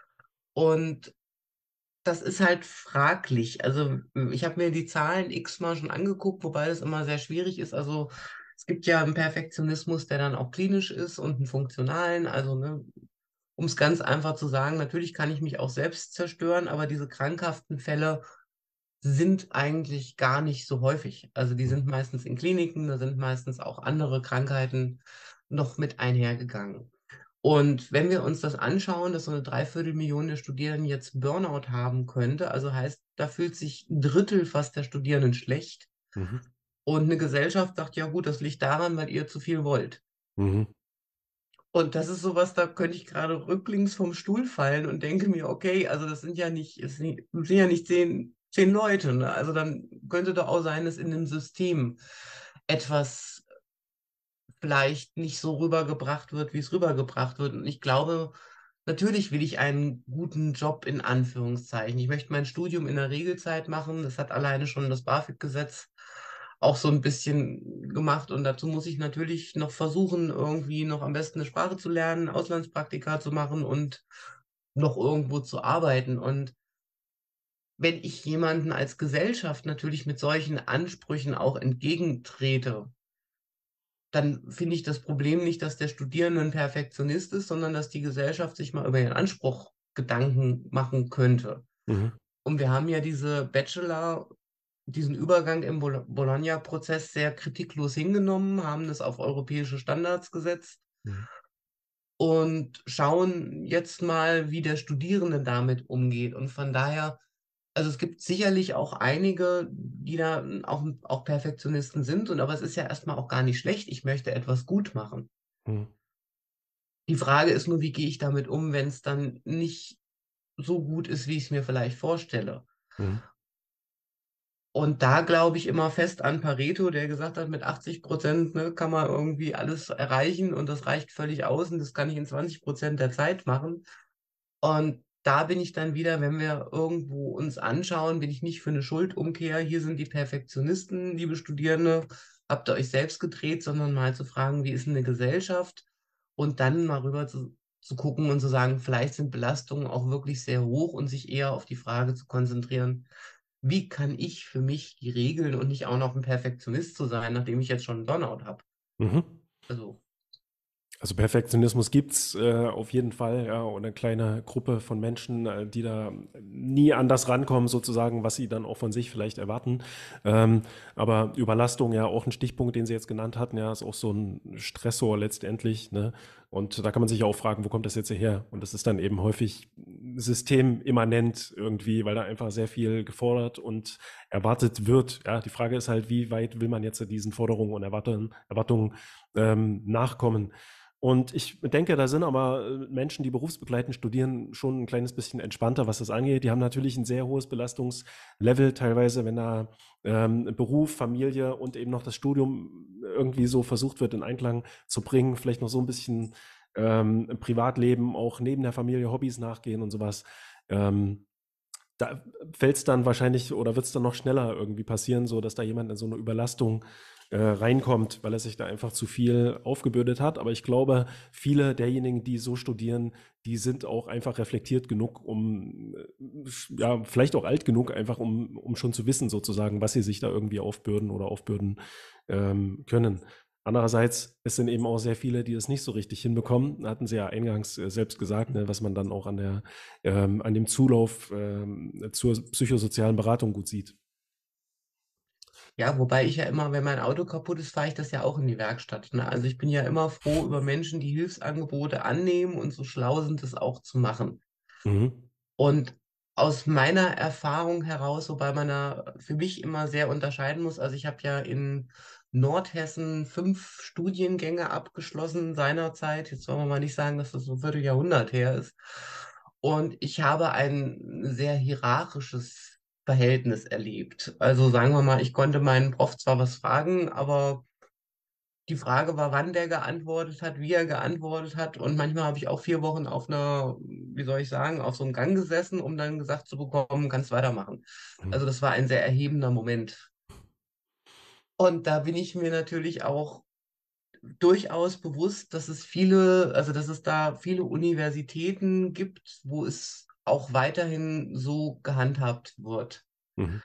Und das ist halt fraglich. Also ich habe mir die Zahlen x-mal schon angeguckt, wobei das immer sehr schwierig ist. Also es gibt ja einen Perfektionismus, der dann auch klinisch ist und einen funktionalen. Also ne, um es ganz einfach zu sagen, natürlich kann ich mich auch selbst zerstören, aber diese krankhaften Fälle sind eigentlich gar nicht so häufig. Also die Mhm. sind meistens in Kliniken, da sind meistens auch andere Krankheiten noch mit einhergegangen. Und wenn wir uns das anschauen, dass so eine Dreiviertelmillion der Studierenden jetzt Burnout haben könnte, also heißt, da fühlt sich ein Drittel fast der Studierenden schlecht. Mhm. Und eine Gesellschaft sagt, ja gut, das liegt daran, weil ihr zu viel wollt. Mhm. Und das ist sowas, da könnte ich gerade rücklings vom Stuhl fallen und denke mir, okay, also das sind ja nicht, es sind ja nicht zehn Leute, ne? Also dann könnte doch auch sein, dass in dem System etwas vielleicht nicht so rübergebracht wird, wie es rübergebracht wird. Und ich glaube, natürlich will ich einen guten Job in Anführungszeichen. Ich möchte mein Studium in der Regelzeit machen. Das hat alleine schon das BAföG-Gesetz auch so ein bisschen gemacht. Und dazu muss ich natürlich noch versuchen, irgendwie noch am besten eine Sprache zu lernen, Auslandspraktika zu machen und noch irgendwo zu arbeiten. Und wenn ich jemanden als Gesellschaft natürlich mit solchen Ansprüchen auch entgegentrete, dann finde ich das Problem nicht, dass der Studierende ein Perfektionist ist, sondern dass die Gesellschaft sich mal über ihren Anspruch Gedanken machen könnte. Mhm. Und wir haben ja diesen Übergang im Bologna-Prozess sehr kritiklos hingenommen, haben das auf europäische Standards gesetzt Mhm. und schauen jetzt mal, wie der Studierende damit umgeht. Und von daher, also es gibt sicherlich auch einige, die da auch Perfektionisten sind, aber es ist ja erstmal auch gar nicht schlecht. Ich möchte etwas gut machen. Mhm. Die Frage ist nur, wie gehe ich damit um, wenn es dann nicht so gut ist, wie ich es mir vielleicht vorstelle. Mhm. Und da glaube ich immer fest an Pareto, der gesagt hat, mit 80%, ne, kann man irgendwie alles erreichen und das reicht völlig aus und das kann ich in 20% der Zeit machen. Und da bin ich dann wieder, wenn wir irgendwo uns anschauen, bin ich nicht für eine Schuldumkehr. Hier sind die Perfektionisten, liebe Studierende, habt ihr euch selbst gedreht, sondern mal zu fragen, wie ist denn eine Gesellschaft? Und dann mal rüber zu gucken und zu sagen, vielleicht sind Belastungen auch wirklich sehr hoch und sich eher auf die Frage zu konzentrieren, wie kann ich für mich die Regeln und nicht auch noch ein Perfektionist zu sein, nachdem ich jetzt schon einen Burnout habe. Mhm. Also, Also Perfektionismus gibt's auf jeden Fall, ja, und eine kleine Gruppe von Menschen, die da nie an das rankommen, sozusagen, was sie dann auch von sich vielleicht erwarten. Aber Überlastung, ja, auch ein Stichpunkt, den Sie jetzt genannt hatten, ja, ist auch so ein Stressor letztendlich, ne? Und da kann man sich auch fragen, wo kommt das jetzt her? Und das ist dann eben häufig systemimmanent irgendwie, weil da einfach sehr viel gefordert und erwartet wird. Ja, die Frage ist halt, wie weit will man jetzt diesen Forderungen und Erwartungen nachkommen? Und ich denke, da sind aber Menschen, die berufsbegleitend studieren, schon ein kleines bisschen entspannter, was das angeht. Die haben natürlich ein sehr hohes Belastungslevel, teilweise, wenn da Beruf, Familie und eben noch das Studium irgendwie so versucht wird, in Einklang zu bringen. Vielleicht noch so ein bisschen Privatleben, auch neben der Familie Hobbys nachgehen und sowas. Ähm, Da fällt es dann wahrscheinlich oder wird es dann noch schneller irgendwie passieren, so dass da jemand in so eine Überlastung reinkommt, weil er sich da einfach zu viel aufgebürdet hat. Aber ich glaube, viele derjenigen, die so studieren, die sind auch einfach reflektiert genug, ja, vielleicht auch alt genug, einfach um schon zu wissen, sozusagen, was sie sich da irgendwie aufbürden oder aufbürden können. Andererseits, es sind eben auch sehr viele, die es nicht so richtig hinbekommen. Hatten Sie ja eingangs selbst gesagt, ne, was man dann auch an dem Zulauf zur psychosozialen Beratung gut sieht. ja, wobei ich ja immer, wenn mein Auto kaputt ist, fahre ich das ja auch in die Werkstatt. Ne? Also ich bin ja immer froh über Menschen, die Hilfsangebote annehmen und so schlau sind, das auch zu machen. Mhm. Und aus meiner Erfahrung heraus, wobei man da für mich immer sehr unterscheiden muss, also ich habe ja in Nordhessen 5 Studiengänge abgeschlossen seinerzeit. Jetzt wollen wir mal nicht sagen, dass das so ein Vierteljahrhundert her ist. Und ich habe ein sehr hierarchisches Verhältnis erlebt. Also sagen wir mal, ich konnte meinen Prof zwar was fragen, aber die Frage war, wann der geantwortet hat, wie er geantwortet hat. Und manchmal habe ich auch 4 Wochen auf einer, wie soll ich sagen, auf so einem Gang gesessen, um dann gesagt zu bekommen, kannst weitermachen. Mhm. Also das war ein sehr erhebender Moment. Und da bin ich mir natürlich auch durchaus bewusst, dass es also dass es da viele Universitäten gibt, wo es auch weiterhin so gehandhabt wird. Mhm.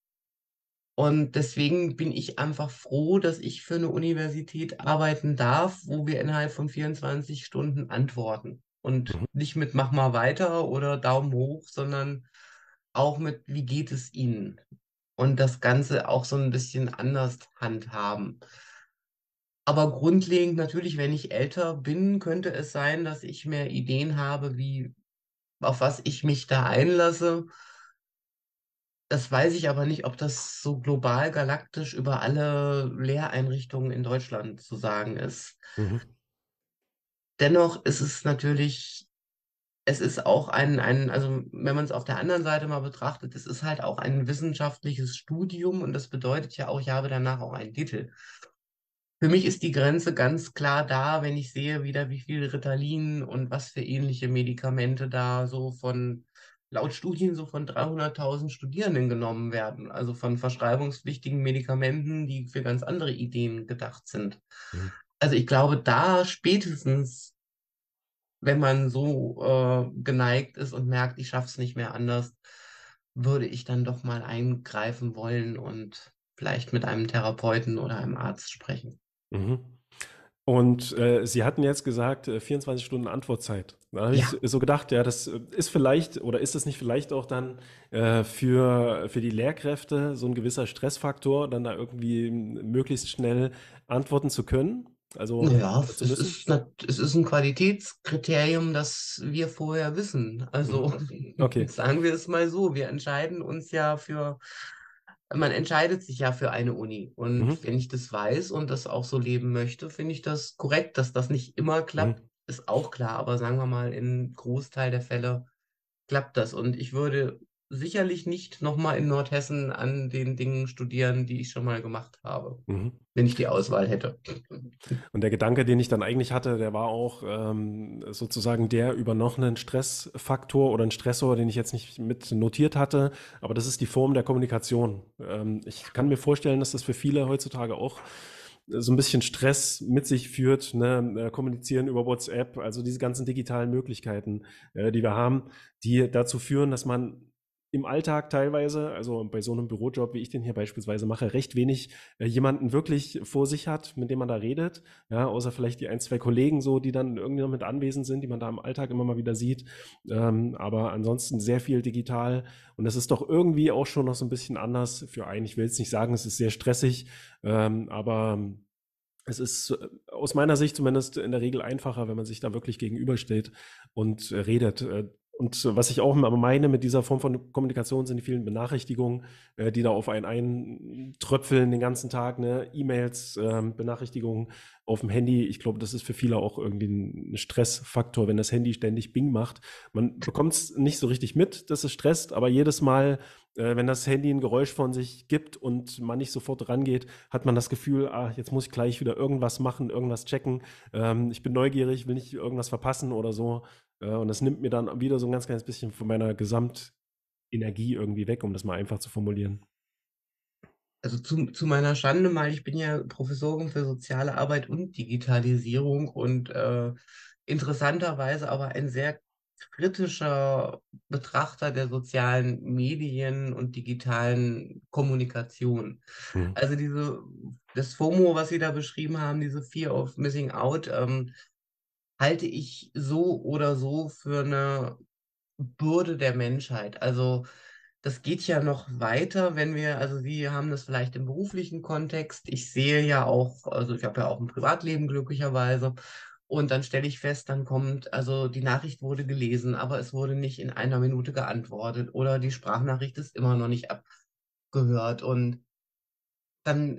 Und deswegen bin ich einfach froh, dass ich für eine Universität arbeiten darf, wo wir innerhalb von 24 Stunden antworten. Und Mhm. nicht mit mach mal weiter oder Daumen hoch, sondern auch mit wie geht es Ihnen? Und das Ganze auch so ein bisschen anders handhaben. Aber grundlegend natürlich, wenn ich älter bin, könnte es sein, dass ich mehr Ideen habe, wie, auf was ich mich da einlasse. Das weiß ich aber nicht, ob das so global galaktisch über alle Lehreinrichtungen in Deutschland zu sagen ist. Mhm. Dennoch ist es natürlich, es ist auch also wenn man es auf der anderen Seite mal betrachtet, es ist halt auch ein wissenschaftliches Studium und das bedeutet ja auch, ich habe danach auch einen Titel. Für mich ist die Grenze ganz klar da, wenn ich sehe wieder, wie viel Ritalin und was für ähnliche Medikamente da so laut Studien so von 300.000 Studierenden genommen werden. Also von verschreibungspflichtigen Medikamenten, die für ganz andere Ideen gedacht sind. Mhm. Also ich glaube, da spätestens, wenn man so geneigt ist und merkt, ich schaffe es nicht mehr anders, würde ich dann doch mal eingreifen wollen und vielleicht mit einem Therapeuten oder einem Arzt sprechen. Mhm. Und Sie hatten jetzt gesagt, 24 Stunden Antwortzeit. Da habe ich Ja. so gedacht, ja, das ist vielleicht oder ist das nicht vielleicht auch dann für die Lehrkräfte so ein gewisser Stressfaktor, dann da irgendwie möglichst schnell antworten zu können? Also Ja, zu müssen? es ist ein Qualitätskriterium, das wir vorher wissen. Mhm. Also Okay. sagen wir es mal so, wir entscheiden uns ja für, man entscheidet sich ja für eine Uni. Und Mhm. wenn ich das weiß und das auch so leben möchte, finde ich das korrekt. Dass das nicht immer klappt, Mhm. ist auch klar. Aber sagen wir mal, in Großteil der Fälle klappt das. Und ich würde sicherlich nicht nochmal in Nordhessen an den Dingen studieren, die ich schon mal gemacht habe, Mhm. wenn ich die Auswahl hätte. Und der Gedanke, den ich dann eigentlich hatte, der war auch sozusagen der über noch einen Stressfaktor oder einen Stressor, den ich jetzt nicht mit notiert hatte, aber das ist die Form der Kommunikation. Ich kann mir vorstellen, dass das für viele heutzutage auch so ein bisschen Stress mit sich führt, ne? Kommunizieren über WhatsApp, also diese ganzen digitalen Möglichkeiten, die wir haben, die dazu führen, dass man im Alltag teilweise, also bei so einem Bürojob, wie ich den hier beispielsweise mache, recht wenig jemanden wirklich vor sich hat, mit dem man da redet, ja, außer vielleicht die ein, zwei Kollegen so, die dann irgendwie noch mit anwesend sind, die man da im Alltag immer mal wieder sieht, aber ansonsten sehr viel digital und das ist doch irgendwie auch schon noch so ein bisschen anders für einen. Ich will jetzt nicht sagen, es ist sehr stressig, aber es ist aus meiner Sicht zumindest in der Regel einfacher, wenn man sich da wirklich gegenübersteht und redet. Und was ich auch meine mit dieser Form von Kommunikation sind die vielen Benachrichtigungen, die da auf einen eintröpfeln den ganzen Tag, ne? E-Mails, Benachrichtigungen auf dem Handy. Ich glaube, das ist für viele auch irgendwie ein Stressfaktor, wenn das Handy ständig Bing macht. Man bekommt es nicht so richtig mit, dass es stresst, aber jedes Mal, wenn das Handy ein Geräusch von sich gibt und man nicht sofort rangeht, hat man das Gefühl, jetzt muss ich gleich wieder irgendwas machen, irgendwas checken. Ich bin neugierig, will nicht irgendwas verpassen oder so. Und das nimmt mir dann wieder so ein ganz kleines bisschen von meiner Gesamtenergie irgendwie weg, um das mal einfach zu formulieren. Also zu meiner Schande mal, ich bin ja Professorin für soziale Arbeit und Digitalisierung und interessanterweise aber ein sehr kritischer Betrachter der sozialen Medien und digitalen Kommunikation. Mhm. Also das FOMO, was Sie da beschrieben haben, diese Fear of Missing Out, halte ich so oder so für eine Bürde der Menschheit. Also das geht ja noch weiter, wenn wir, also Sie haben das vielleicht im beruflichen Kontext. Ich sehe ja auch, also ich habe ja auch ein Privatleben glücklicherweise. Und dann stelle ich fest, dann kommt, also die Nachricht wurde gelesen, aber es wurde nicht in einer Minute geantwortet oder die Sprachnachricht ist immer noch nicht abgehört. Und dann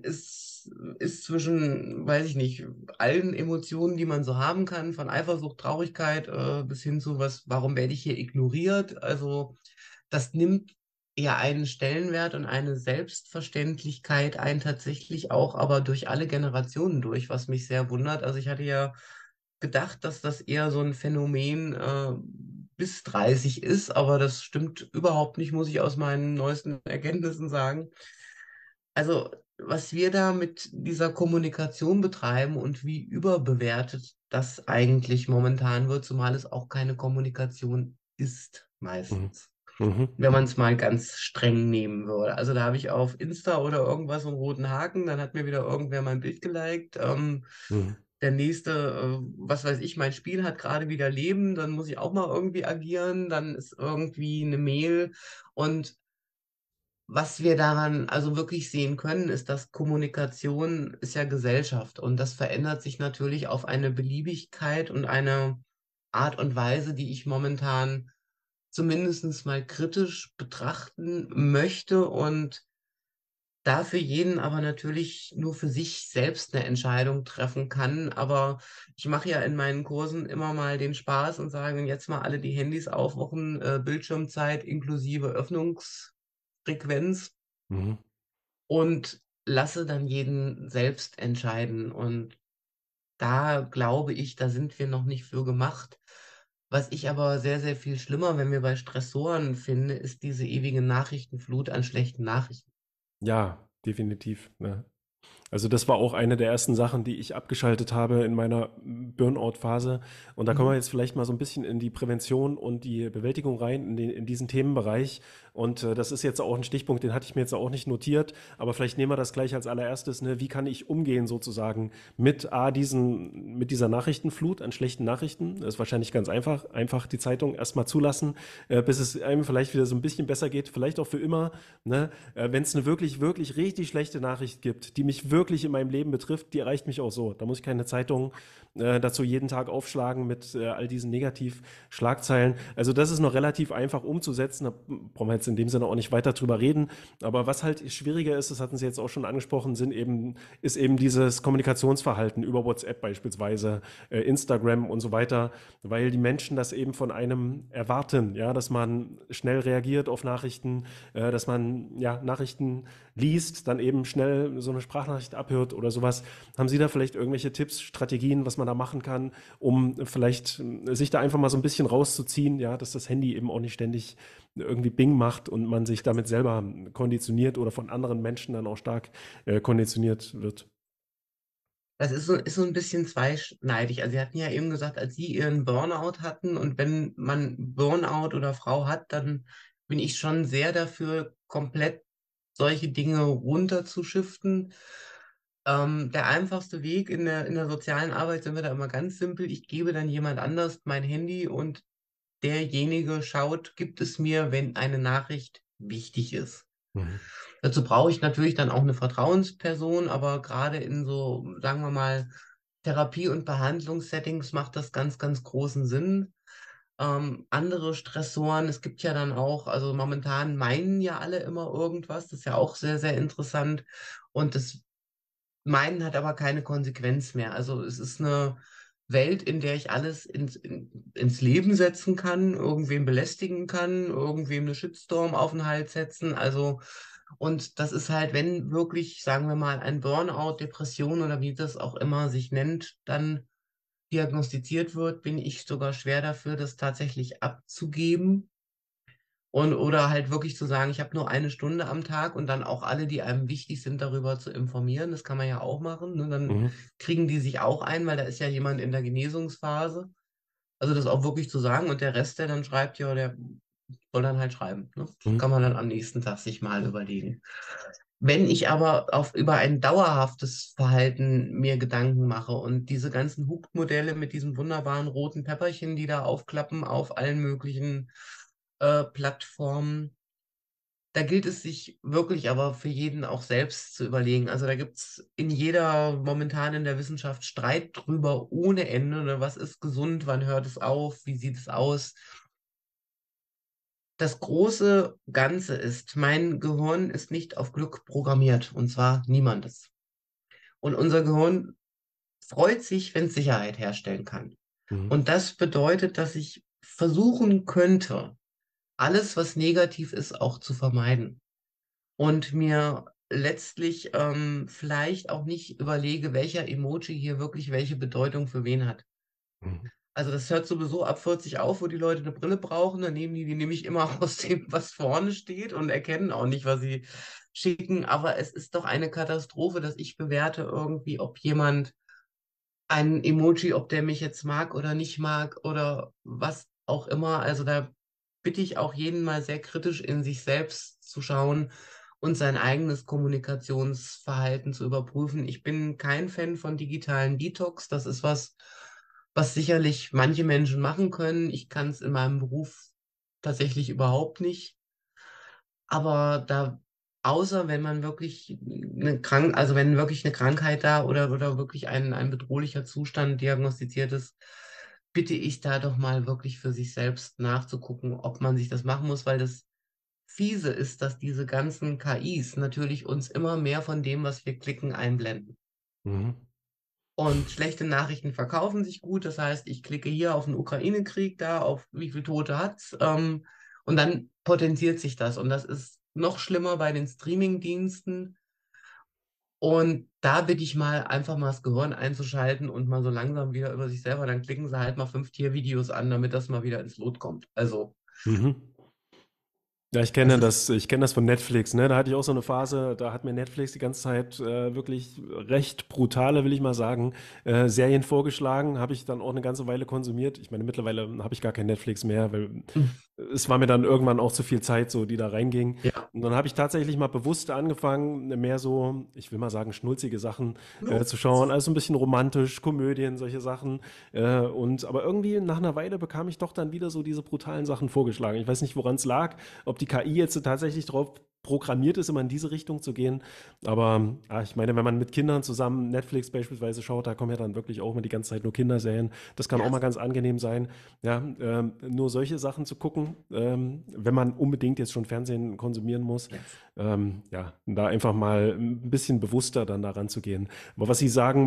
ist zwischen, weiß ich nicht, allen Emotionen, die man so haben kann, von Eifersucht, Traurigkeit, bis hin zu was, warum werde ich hier ignoriert? Also, das nimmt ja einen Stellenwert und eine Selbstverständlichkeit ein, tatsächlich auch, aber durch alle Generationen durch, was mich sehr wundert. Also, ich hatte ja gedacht, dass das eher so ein Phänomen bis 30 ist, aber das stimmt überhaupt nicht, muss ich aus meinen neuesten Erkenntnissen sagen. Also, was wir da mit dieser Kommunikation betreiben und wie überbewertet das eigentlich momentan wird, zumal es auch keine Kommunikation ist, Mhm. meistens. Mhm. Wenn man es mal ganz streng nehmen würde. Also, da habe ich auf Insta oder irgendwas einen roten Haken, dann hat mir wieder irgendwer mein Bild geliked. Mhm. der nächste, was weiß ich, mein Spiel hat gerade wieder Leben, dann muss ich auch mal irgendwie agieren, dann ist irgendwie eine Mail. Und was wir daran also wirklich sehen können, ist, dass Kommunikation ist ja Gesellschaft und das verändert sich natürlich auf eine Beliebigkeit und eine Art und Weise, die ich momentan zumindest mal kritisch betrachten möchte und dafür jeden aber natürlich nur für sich selbst eine Entscheidung treffen kann. Aber ich mache ja in meinen Kursen immer mal den Spaß und sage jetzt mal alle die Handys aufwachen, Bildschirmzeit inklusive Öffnungsfrequenz Mhm. und lasse dann jeden selbst entscheiden. Und da glaube ich, da sind wir noch nicht für gemacht. Was ich aber sehr, sehr viel schlimmer, wenn wir bei Stressoren finde, ist diese ewige Nachrichtenflut an schlechten Nachrichten. Ja, definitiv, ne? Also das war auch eine der ersten Sachen, die ich abgeschaltet habe in meiner Burnout-Phase. Und da kommen wir Mhm. jetzt vielleicht mal so ein bisschen in die Prävention und die Bewältigung rein, in diesen Themenbereich. Und das ist jetzt auch ein Stichpunkt, den hatte ich mir jetzt auch nicht notiert, aber vielleicht nehmen wir das gleich als allererstes. Ne? Wie kann ich umgehen sozusagen mit mit dieser Nachrichtenflut an schlechten Nachrichten? Das ist wahrscheinlich ganz einfach. Einfach die Zeitung erstmal zulassen, bis es einem vielleicht wieder so ein bisschen besser geht, vielleicht auch für immer. Ne? Wenn es eine wirklich, wirklich richtig schlechte Nachricht gibt, die mich wirklich in meinem Leben betrifft, die erreicht mich auch so. Da muss ich keine Zeitung dazu jeden Tag aufschlagen mit all diesen Negativschlagzeilen. Also das ist noch relativ einfach umzusetzen. Da brauchen wir jetzt in dem Sinne auch nicht weiter drüber reden. Aber was halt schwieriger ist, das hatten Sie jetzt auch schon angesprochen, ist eben dieses Kommunikationsverhalten über WhatsApp beispielsweise, Instagram und so weiter, weil die Menschen das eben von einem erwarten, ja, dass man schnell reagiert auf Nachrichten, dass man ja Nachrichten liest, dann eben schnell so eine Sprachnachricht abhört oder sowas. Haben Sie da vielleicht irgendwelche Tipps, Strategien, was man da machen kann, um vielleicht sich da einfach mal so ein bisschen rauszuziehen, ja, dass das Handy eben auch nicht ständig irgendwie Bing macht und man sich damit selber konditioniert oder von anderen Menschen dann auch stark konditioniert wird? Das ist so ein bisschen zweischneidig. Also Sie hatten ja eben gesagt, als Sie Ihren Burnout hatten und wenn man Burnout oder Frau hat, dann bin ich schon sehr dafür, komplett solche Dinge runterzuschiften. Der einfachste Weg in der sozialen Arbeit sind wir da immer ganz simpel. Ich gebe dann jemand anders mein Handy und derjenige schaut, gibt es mir, wenn eine Nachricht wichtig ist. Mhm. Dazu brauche ich natürlich dann auch eine Vertrauensperson, aber gerade in so, sagen wir mal, Therapie- und Behandlungssettings macht das ganz, ganz großen Sinn. Andere Stressoren, es gibt ja dann auch, also momentan meinen ja alle immer irgendwas, das ist ja auch sehr, sehr interessant. Und das Meinen hat aber keine Konsequenz mehr. Also es ist eine Welt, in der ich alles ins Leben setzen kann, irgendwen belästigen kann, irgendwem eine Shitstorm auf den Hals setzen. Also, und das ist halt, wenn wirklich, sagen wir mal, ein Burnout, Depression oder wie das auch immer sich nennt, dann diagnostiziert wird, bin ich sogar schwer dafür, das tatsächlich abzugeben. Und oder halt wirklich zu sagen, ich habe nur eine Stunde am Tag und dann auch alle, die einem wichtig sind, darüber zu informieren. Das kann man ja auch machen. Ne? Dann Mhm. kriegen die sich auch ein, weil da ist ja jemand in der Genesungsphase. Also das auch wirklich zu sagen und der Rest, der dann schreibt, ja, der soll dann halt schreiben. Ne? Das Mhm. kann man dann am nächsten Tag sich mal überlegen. Wenn ich aber über ein dauerhaftes Verhalten mir Gedanken mache und diese ganzen Hook-Modelle mit diesen wunderbaren roten Pepperchen, die da aufklappen auf allen möglichen Plattformen, da gilt es sich wirklich aber für jeden auch selbst zu überlegen. Also da gibt es in jeder, momentan in der Wissenschaft Streit drüber ohne Ende. Ne? Was ist gesund? Wann hört es auf? Wie sieht es aus? Das große Ganze ist, mein Gehirn ist nicht auf Glück programmiert, und zwar niemandes. Und unser Gehirn freut sich, wenn es Sicherheit herstellen kann. Mhm. Und das bedeutet, dass ich versuchen könnte, alles, was negativ ist, auch zu vermeiden. Und mir letztlich vielleicht auch nicht überlege, welcher Emoji hier wirklich welche Bedeutung für wen hat. Mhm. Also das hört sowieso ab 40 auf, wo die Leute eine Brille brauchen. Dann nehmen die nämlich immer aus dem, was vorne steht und erkennen auch nicht, was sie schicken. Aber es ist doch eine Katastrophe, dass ich bewerte irgendwie, ob jemand ein Emoji, ob der mich jetzt mag oder nicht mag oder was auch immer. Also da bitte ich auch jeden mal sehr kritisch in sich selbst zu schauen und sein eigenes Kommunikationsverhalten zu überprüfen. Ich bin kein Fan von digitalen Detox. Das ist was, was sicherlich manche Menschen machen können. Ich kann es in meinem Beruf tatsächlich überhaupt nicht. Aber da, außer wenn man wirklich also wenn wirklich eine Krankheit da oder wirklich ein bedrohlicher Zustand diagnostiziert ist, bitte ich da doch mal wirklich für sich selbst nachzugucken, ob man sich das machen muss, weil das Fiese ist, dass diese ganzen KIs natürlich uns immer mehr von dem, was wir klicken, einblenden. Mhm. Und schlechte Nachrichten verkaufen sich gut. Das heißt, ich klicke hier auf den Ukraine-Krieg, da auf wie viele Tote hat's, und dann potenziert sich das. Und das ist noch schlimmer bei den Streaming-Diensten. Und da bitte ich mal einfach mal das Gehirn einzuschalten und mal so langsam wieder über sich selber. Dann klicken sie halt mal 5 Tiervideos an, damit das mal wieder ins Lot kommt. Also, Mhm. Ja, das ist. ich kenne das von Netflix, ne? Da hatte ich auch so eine Phase, da hat mir Netflix die ganze Zeit wirklich recht brutale, will ich mal sagen, Serien vorgeschlagen, habe ich dann auch eine ganze Weile konsumiert. Ich meine, mittlerweile habe ich gar kein Netflix mehr, weil es war mir dann irgendwann auch zu viel Zeit, so die da reinging. Ja. Und dann habe ich tatsächlich mal bewusst angefangen, mehr so, ich will mal sagen, schnulzige Sachen Ja. zu schauen, also ein bisschen romantisch, Komödien, solche Sachen. Aber irgendwie nach einer Weile bekam ich doch dann wieder so diese brutalen Sachen vorgeschlagen. Ich weiß nicht, woran es lag, ob die KI jetzt tatsächlich drauf programmiert ist, immer in diese Richtung zu gehen. Aber ich meine, wenn man mit Kindern zusammen Netflix beispielsweise schaut, da kommen ja dann wirklich auch mal die ganze Zeit nur Kinderserien. Das kann auch Ja. mal ganz angenehm sein, ja, nur solche Sachen zu gucken, wenn man unbedingt jetzt schon Fernsehen konsumieren muss. Yes. Ja, da einfach mal ein bisschen bewusster dann daran zu gehen. Aber was Sie sagen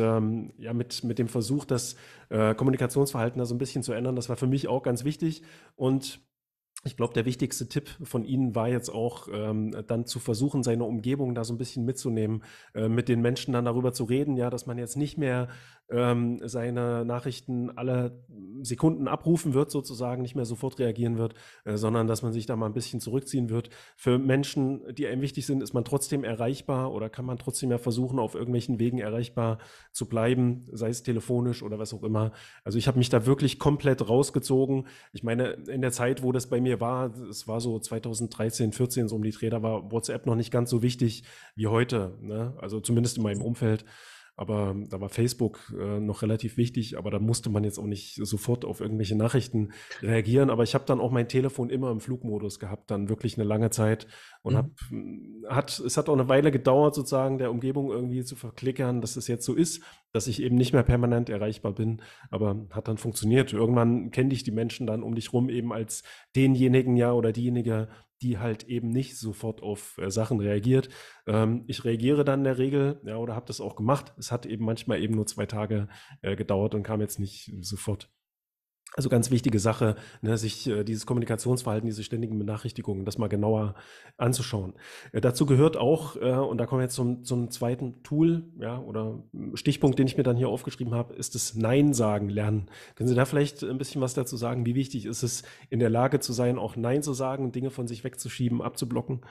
mit dem Versuch, das Kommunikationsverhalten da so ein bisschen zu ändern, das war für mich auch ganz wichtig. Und ich glaube, der wichtigste Tipp von Ihnen war jetzt auch, dann zu versuchen, seine Umgebung da so ein bisschen mitzunehmen, mit den Menschen dann darüber zu reden, ja, dass man jetzt nicht mehr seine Nachrichten alle Sekunden abrufen wird, sozusagen, nicht mehr sofort reagieren wird, sondern dass man sich da mal ein bisschen zurückziehen wird. Für Menschen, die einem wichtig sind, ist man trotzdem erreichbar oder kann man trotzdem ja versuchen, auf irgendwelchen Wegen erreichbar zu bleiben, sei es telefonisch oder was auch immer. Also ich habe mich da wirklich komplett rausgezogen. Ich meine, in der Zeit, wo das bei mir war, es war so 2013, 14 so um die Dreh, da war WhatsApp noch nicht ganz so wichtig wie heute, ne? Also zumindest in meinem Umfeld. Aber da war Facebook noch relativ wichtig, aber da musste man jetzt auch nicht sofort auf irgendwelche Nachrichten reagieren. Aber ich habe dann auch mein Telefon immer im Flugmodus gehabt, dann wirklich eine lange Zeit und Mhm. es hat auch eine Weile gedauert, sozusagen der Umgebung irgendwie zu verklickern, dass es jetzt so ist, dass ich eben nicht mehr permanent erreichbar bin. Aber hat dann funktioniert. Irgendwann kenne ich die Menschen dann um dich rum eben als denjenigen ja oder diejenige, die halt eben nicht sofort auf Sachen reagiert. Ich reagiere dann in der Regel, ja, oder habe das auch gemacht. Es hat eben manchmal eben nur 2 Tage gedauert und kam jetzt nicht sofort. Also ganz wichtige Sache, ne, sich dieses Kommunikationsverhalten, diese ständigen Benachrichtigungen, das mal genauer anzuschauen. Dazu gehört auch, und da kommen wir jetzt zum zweiten Tool, ja, oder Stichpunkt, den ich mir dann hier aufgeschrieben habe, ist das Nein sagen lernen. Können Sie da vielleicht ein bisschen was dazu sagen? Wie wichtig ist es, in der Lage zu sein, auch Nein zu sagen, Dinge von sich wegzuschieben, abzublocken?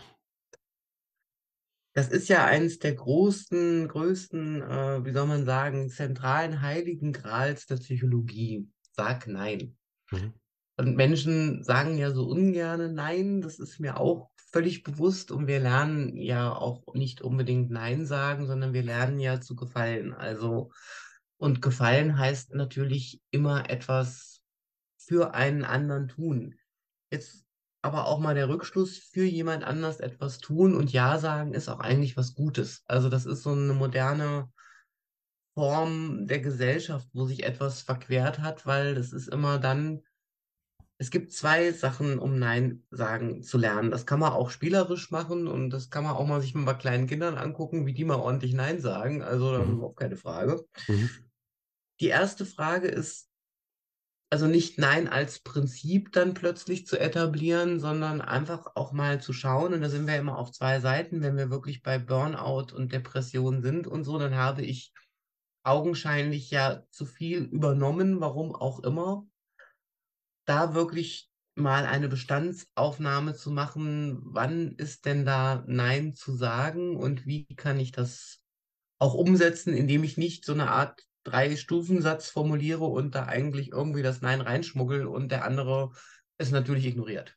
Das ist ja eines der größten, wie soll man sagen, zentralen Heiligen Grals der Psychologie. Sag nein. Mhm. Und Menschen sagen ja so ungerne nein, das ist mir auch völlig bewusst. Und wir lernen ja auch nicht unbedingt nein sagen, sondern wir lernen ja zu gefallen. Also, und gefallen heißt natürlich immer etwas für einen anderen tun. Jetzt aber auch mal der Rückschluss, für jemand anders etwas tun und Ja sagen ist auch eigentlich was Gutes. Also das ist so eine moderne Form der Gesellschaft, wo sich etwas verquert hat, weil das ist immer dann, es gibt zwei Sachen, um Nein sagen zu lernen. Das kann man auch spielerisch machen und das kann man auch mal sich mit ein paar kleinen Kindern angucken, wie die mal ordentlich Nein sagen. Also da Mhm. überhaupt keine Frage. Mhm. Die erste Frage ist, also nicht Nein als Prinzip dann plötzlich zu etablieren, sondern einfach auch mal zu schauen. Und da sind wir immer auf zwei Seiten. Wenn wir wirklich bei Burnout und Depression sind und so, dann habe ich augenscheinlich ja zu viel übernommen, warum auch immer. Da wirklich mal eine Bestandsaufnahme zu machen, wann ist denn da Nein zu sagen und wie kann ich das auch umsetzen, indem ich nicht so eine Art Drei-Stufen-Satz formuliere und da eigentlich irgendwie das Nein reinschmuggel und der andere es natürlich ignoriert.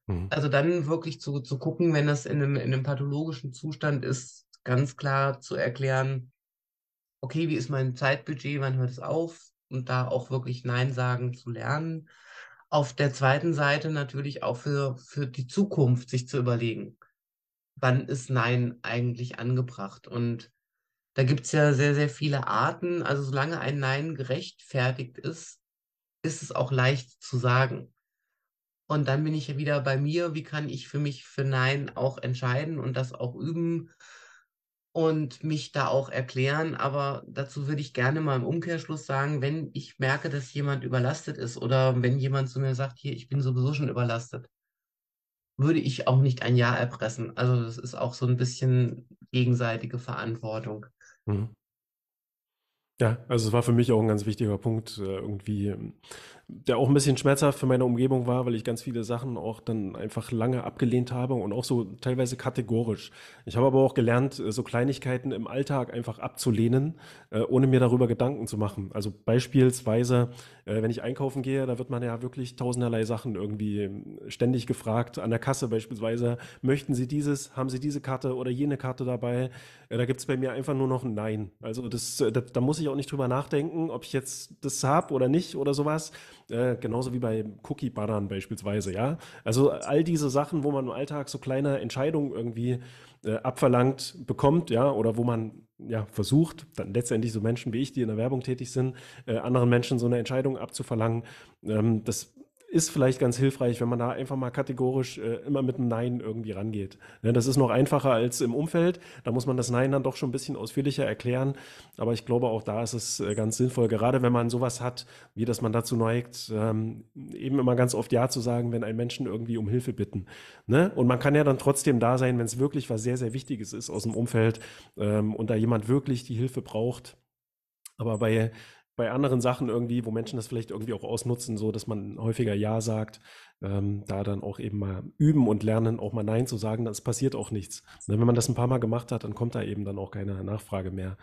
Mhm. Also dann wirklich zu gucken, wenn das in einem pathologischen Zustand ist, ganz klar zu erklären, okay, wie ist mein Zeitbudget, wann hört es auf? Und da auch wirklich Nein sagen zu lernen. Auf der zweiten Seite natürlich auch für die Zukunft sich zu überlegen, wann ist Nein eigentlich angebracht? Und da gibt es ja sehr, sehr viele Arten. Also solange ein Nein gerechtfertigt ist, ist es auch leicht zu sagen. Und dann bin ich ja wieder bei mir, wie kann ich für mich für Nein auch entscheiden und das auch üben und mich da auch erklären. Aber dazu würde ich gerne mal im Umkehrschluss sagen, wenn ich merke, dass jemand überlastet ist oder wenn jemand zu mir sagt, hier, ich bin sowieso schon überlastet, würde ich auch nicht ein Ja erpressen. Also das ist auch so ein bisschen gegenseitige Verantwortung. Mhm. Ja, also es war für mich auch ein ganz wichtiger Punkt, irgendwie, der auch ein bisschen schmerzhaft für meine Umgebung war, weil ich ganz viele Sachen auch dann einfach lange abgelehnt habe und auch so teilweise kategorisch. Ich habe aber auch gelernt, so Kleinigkeiten im Alltag einfach abzulehnen, ohne mir darüber Gedanken zu machen. Also beispielsweise, wenn ich einkaufen gehe, da wird man ja wirklich tausenderlei Sachen irgendwie ständig gefragt. An der Kasse beispielsweise, möchten Sie dieses, haben Sie diese Karte oder jene Karte dabei? Da gibt es bei mir einfach nur noch ein Nein. Also da muss ich auch nicht drüber nachdenken, ob ich jetzt das habe oder nicht oder sowas. Genauso wie bei Cookie-Bannern beispielsweise, ja. Also all diese Sachen, wo man im Alltag so kleine Entscheidungen irgendwie abverlangt bekommt, ja, oder wo man ja versucht, dann letztendlich so Menschen wie ich, die in der Werbung tätig sind, anderen Menschen so eine Entscheidung abzuverlangen, das ist vielleicht ganz hilfreich, wenn man da einfach mal kategorisch immer mit einem Nein irgendwie rangeht. Ne, das ist noch einfacher als im Umfeld. Da muss man das Nein dann doch schon ein bisschen ausführlicher erklären. Aber ich glaube, auch da ist es ganz sinnvoll, gerade wenn man sowas hat, wie dass man dazu neigt, eben immer ganz oft Ja zu sagen, wenn ein Menschen irgendwie um Hilfe bitten. Ne? Und man kann ja dann trotzdem da sein, wenn es wirklich was sehr, sehr Wichtiges ist aus dem Umfeld und da jemand wirklich die Hilfe braucht. Aber bei anderen Sachen irgendwie, wo Menschen das vielleicht irgendwie auch ausnutzen, so dass man häufiger Ja sagt, da dann auch eben mal üben und lernen, auch mal Nein zu sagen, das passiert auch nichts. Ne, wenn man das ein paar Mal gemacht hat, dann kommt da eben dann auch keine Nachfrage mehr.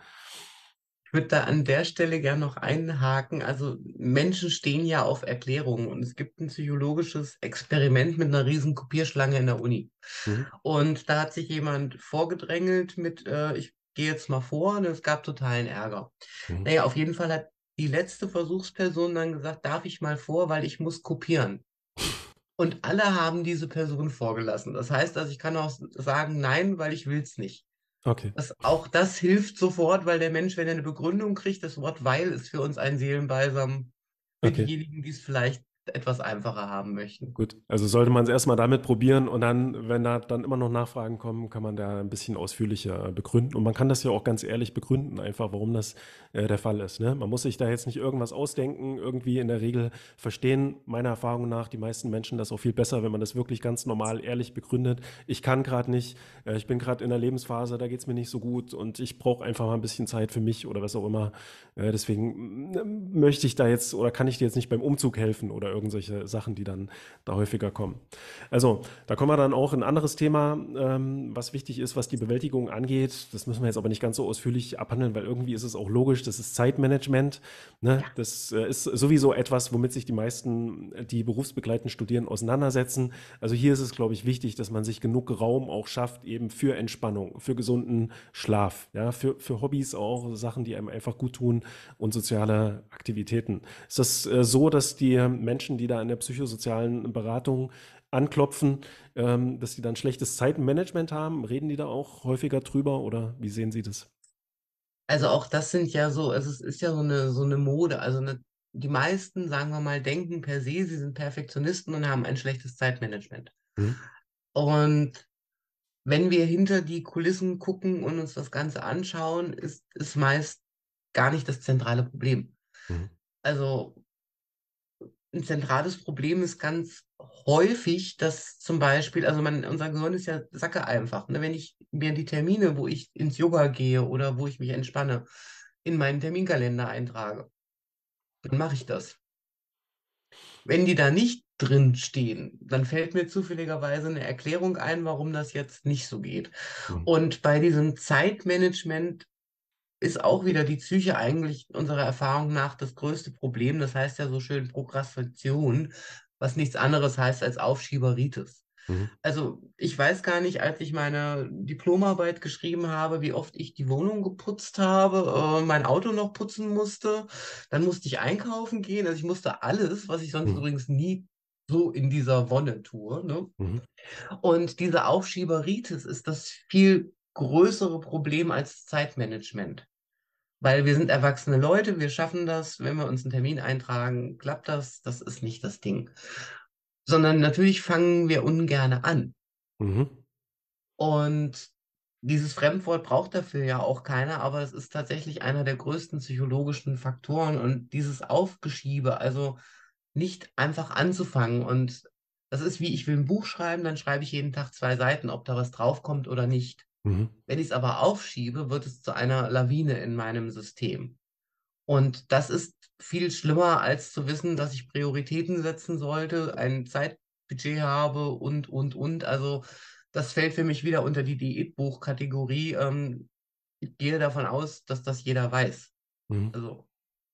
Ich würde da an der Stelle gerne noch einhaken. Also Menschen stehen ja auf Erklärungen und es gibt ein psychologisches Experiment mit einer riesen Kopierschlange in der Uni. Mhm. Und da hat sich jemand vorgedrängelt mit, ich gehe jetzt mal vor, und es gab totalen Ärger. Mhm. Naja, auf jeden Fall hat die letzte Versuchsperson dann gesagt, darf ich mal vor, weil ich muss kopieren. Und alle haben diese Person vorgelassen. Das heißt also, ich kann auch sagen, nein, weil ich will es nicht. Okay, Auch das hilft sofort, weil der Mensch, wenn er eine Begründung kriegt, das Wort weil ist für uns ein Seelenbalsam für okay. diejenigen, die es vielleicht etwas einfacher haben möchten. Gut, also sollte man es erstmal damit probieren und dann, wenn da dann immer noch Nachfragen kommen, kann man da ein bisschen ausführlicher begründen. Und man kann das ja auch ganz ehrlich begründen, einfach warum das der Fall ist. Ne? Man muss sich da jetzt nicht irgendwas ausdenken, irgendwie in der Regel verstehen, meiner Erfahrung nach, die meisten Menschen das auch viel besser, wenn man das wirklich ganz normal, ehrlich begründet. Ich kann gerade nicht, ich bin gerade in der Lebensphase, da geht es mir nicht so gut und ich brauche einfach mal ein bisschen Zeit für mich oder was auch immer. Deswegen möchte ich da jetzt oder kann ich dir jetzt nicht beim Umzug helfen oder irgendwelche Sachen, die dann da häufiger kommen. Also, da kommen wir dann auch in ein anderes Thema, was wichtig ist, was die Bewältigung angeht. Das müssen wir jetzt aber nicht ganz so ausführlich abhandeln, weil irgendwie ist es auch logisch, das ist Zeitmanagement. Ne? Ja. Das ist sowieso etwas, womit sich die meisten, die berufsbegleitend studieren, auseinandersetzen. Also hier ist es, glaube ich, wichtig, dass man sich genug Raum auch schafft, eben für Entspannung, für gesunden Schlaf, ja, für Hobbys auch, Sachen, die einem einfach gut tun und soziale Aktivitäten. Ist das so, dass die Menschen, die da in der psychosozialen Beratung anklopfen, dass die dann schlechtes Zeitmanagement haben? Reden die da auch häufiger drüber oder wie sehen Sie das? Also auch das sind ja so, also es ist ja so eine Mode. Die meisten, sagen wir mal, denken per se, sie sind Perfektionisten und haben ein schlechtes Zeitmanagement. Hm? Und wenn wir hinter die Kulissen gucken und uns das Ganze anschauen, ist meist gar nicht das zentrale Problem. Hm? Also ein zentrales Problem ist ganz häufig, dass zum Beispiel, unser Gehirn ist ja sacke einfach. Ne? Wenn ich mir die Termine, wo ich ins Yoga gehe oder wo ich mich entspanne, in meinen Terminkalender eintrage, dann mache ich das. Wenn die da nicht drin stehen, dann fällt mir zufälligerweise eine Erklärung ein, warum das jetzt nicht so geht. Hm? Und bei diesem Zeitmanagement ist auch wieder die Psyche eigentlich unserer Erfahrung nach das größte Problem. Das heißt ja so schön Prokrastination, was nichts anderes heißt als Aufschieberitis. Mhm. Also ich weiß gar nicht, als ich meine Diplomarbeit geschrieben habe, wie oft ich die Wohnung geputzt habe, mein Auto noch putzen musste. Dann musste ich einkaufen gehen. Also ich musste alles, was ich sonst Mhm. übrigens nie so in dieser Wonne tue, ne? Mhm. Und diese Aufschieberitis ist das viel größere Problem als Zeitmanagement. Weil wir sind erwachsene Leute, wir schaffen das, wenn wir uns einen Termin eintragen, klappt das, das ist nicht das Ding. Sondern natürlich fangen wir ungerne an. Mhm. Und dieses Fremdwort braucht dafür ja auch keiner, aber es ist tatsächlich einer der größten psychologischen Faktoren und dieses Aufgeschiebe, also nicht einfach anzufangen. Und das ist wie, ich will ein Buch schreiben, dann schreibe ich jeden Tag 2 Seiten, ob da was draufkommt oder nicht. Mhm. Wenn ich es aber aufschiebe, wird es zu einer Lawine in meinem System. Und das ist viel schlimmer, als zu wissen, dass ich Prioritäten setzen sollte, ein Zeitbudget habe und. Also das fällt für mich wieder unter die Diätbuch-Kategorie. Ich gehe davon aus, dass das jeder weiß. Mhm. Also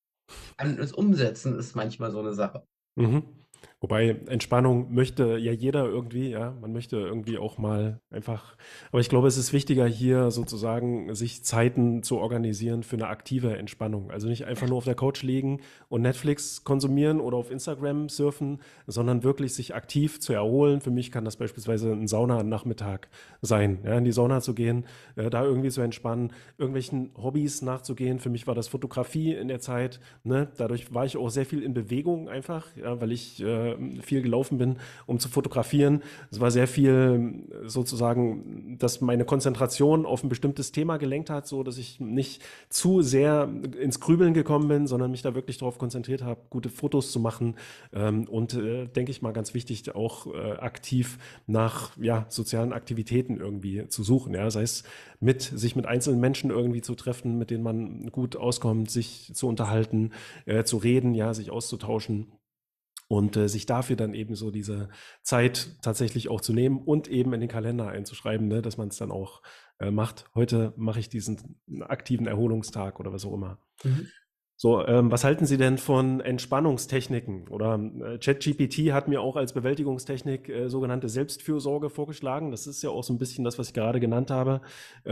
das Umsetzen ist manchmal so eine Sache. Mhm. Wobei Entspannung möchte ja jeder irgendwie, ja, man möchte irgendwie auch mal einfach, aber ich glaube, es ist wichtiger hier sozusagen, sich Zeiten zu organisieren für eine aktive Entspannung. Also nicht einfach nur auf der Couch liegen und Netflix konsumieren oder auf Instagram surfen, sondern wirklich sich aktiv zu erholen. Für mich kann das beispielsweise ein Saunanachmittag sein, ja, in die Sauna zu gehen, da irgendwie zu entspannen, irgendwelchen Hobbys nachzugehen. Für mich war das Fotografie in der Zeit, ne? Dadurch war ich auch sehr viel in Bewegung einfach, ja, weil ich viel gelaufen bin, um zu fotografieren. Es war sehr viel sozusagen, dass meine Konzentration auf ein bestimmtes Thema gelenkt hat, so dass ich nicht zu sehr ins Grübeln gekommen bin, sondern mich da wirklich darauf konzentriert habe, gute Fotos zu machen und denke ich mal ganz wichtig, auch aktiv nach ja, sozialen Aktivitäten irgendwie zu suchen. Ja? Sei es sich mit einzelnen Menschen irgendwie zu treffen, mit denen man gut auskommt, sich zu unterhalten, zu reden, ja, sich auszutauschen. Und sich dafür dann eben so diese Zeit tatsächlich auch zu nehmen und eben in den Kalender einzuschreiben, ne, dass man es dann auch macht. Heute mache ich diesen aktiven Erholungstag oder was auch immer. Mhm. So, was halten Sie denn von Entspannungstechniken? Oder ChatGPT hat mir auch als Bewältigungstechnik sogenannte Selbstfürsorge vorgeschlagen. Das ist ja auch so ein bisschen das, was ich gerade genannt habe.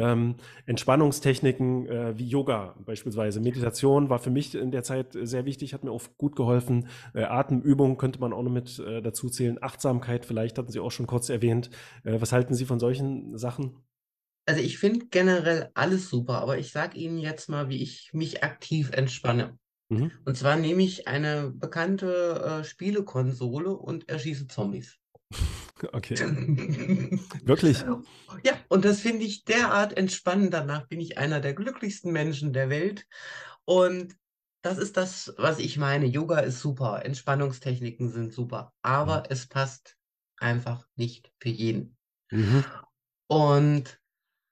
Entspannungstechniken wie Yoga beispielsweise. Meditation war für mich in der Zeit sehr wichtig, hat mir auch gut geholfen. Atemübungen könnte man auch noch mit dazu zählen. Achtsamkeit vielleicht hatten Sie auch schon kurz erwähnt. Was halten Sie von solchen Sachen? Also ich finde generell alles super, aber ich sage Ihnen jetzt mal, wie ich mich aktiv entspanne. Mhm. Und zwar nehme ich eine bekannte Spielekonsole und erschieße Zombies. Okay. Wirklich? Ja, und das finde ich derart entspannend. Danach bin ich einer der glücklichsten Menschen der Welt. Und das ist das, was ich meine. Yoga ist super, Entspannungstechniken sind super, Mhm. aber es passt einfach nicht für jeden. Mhm. Und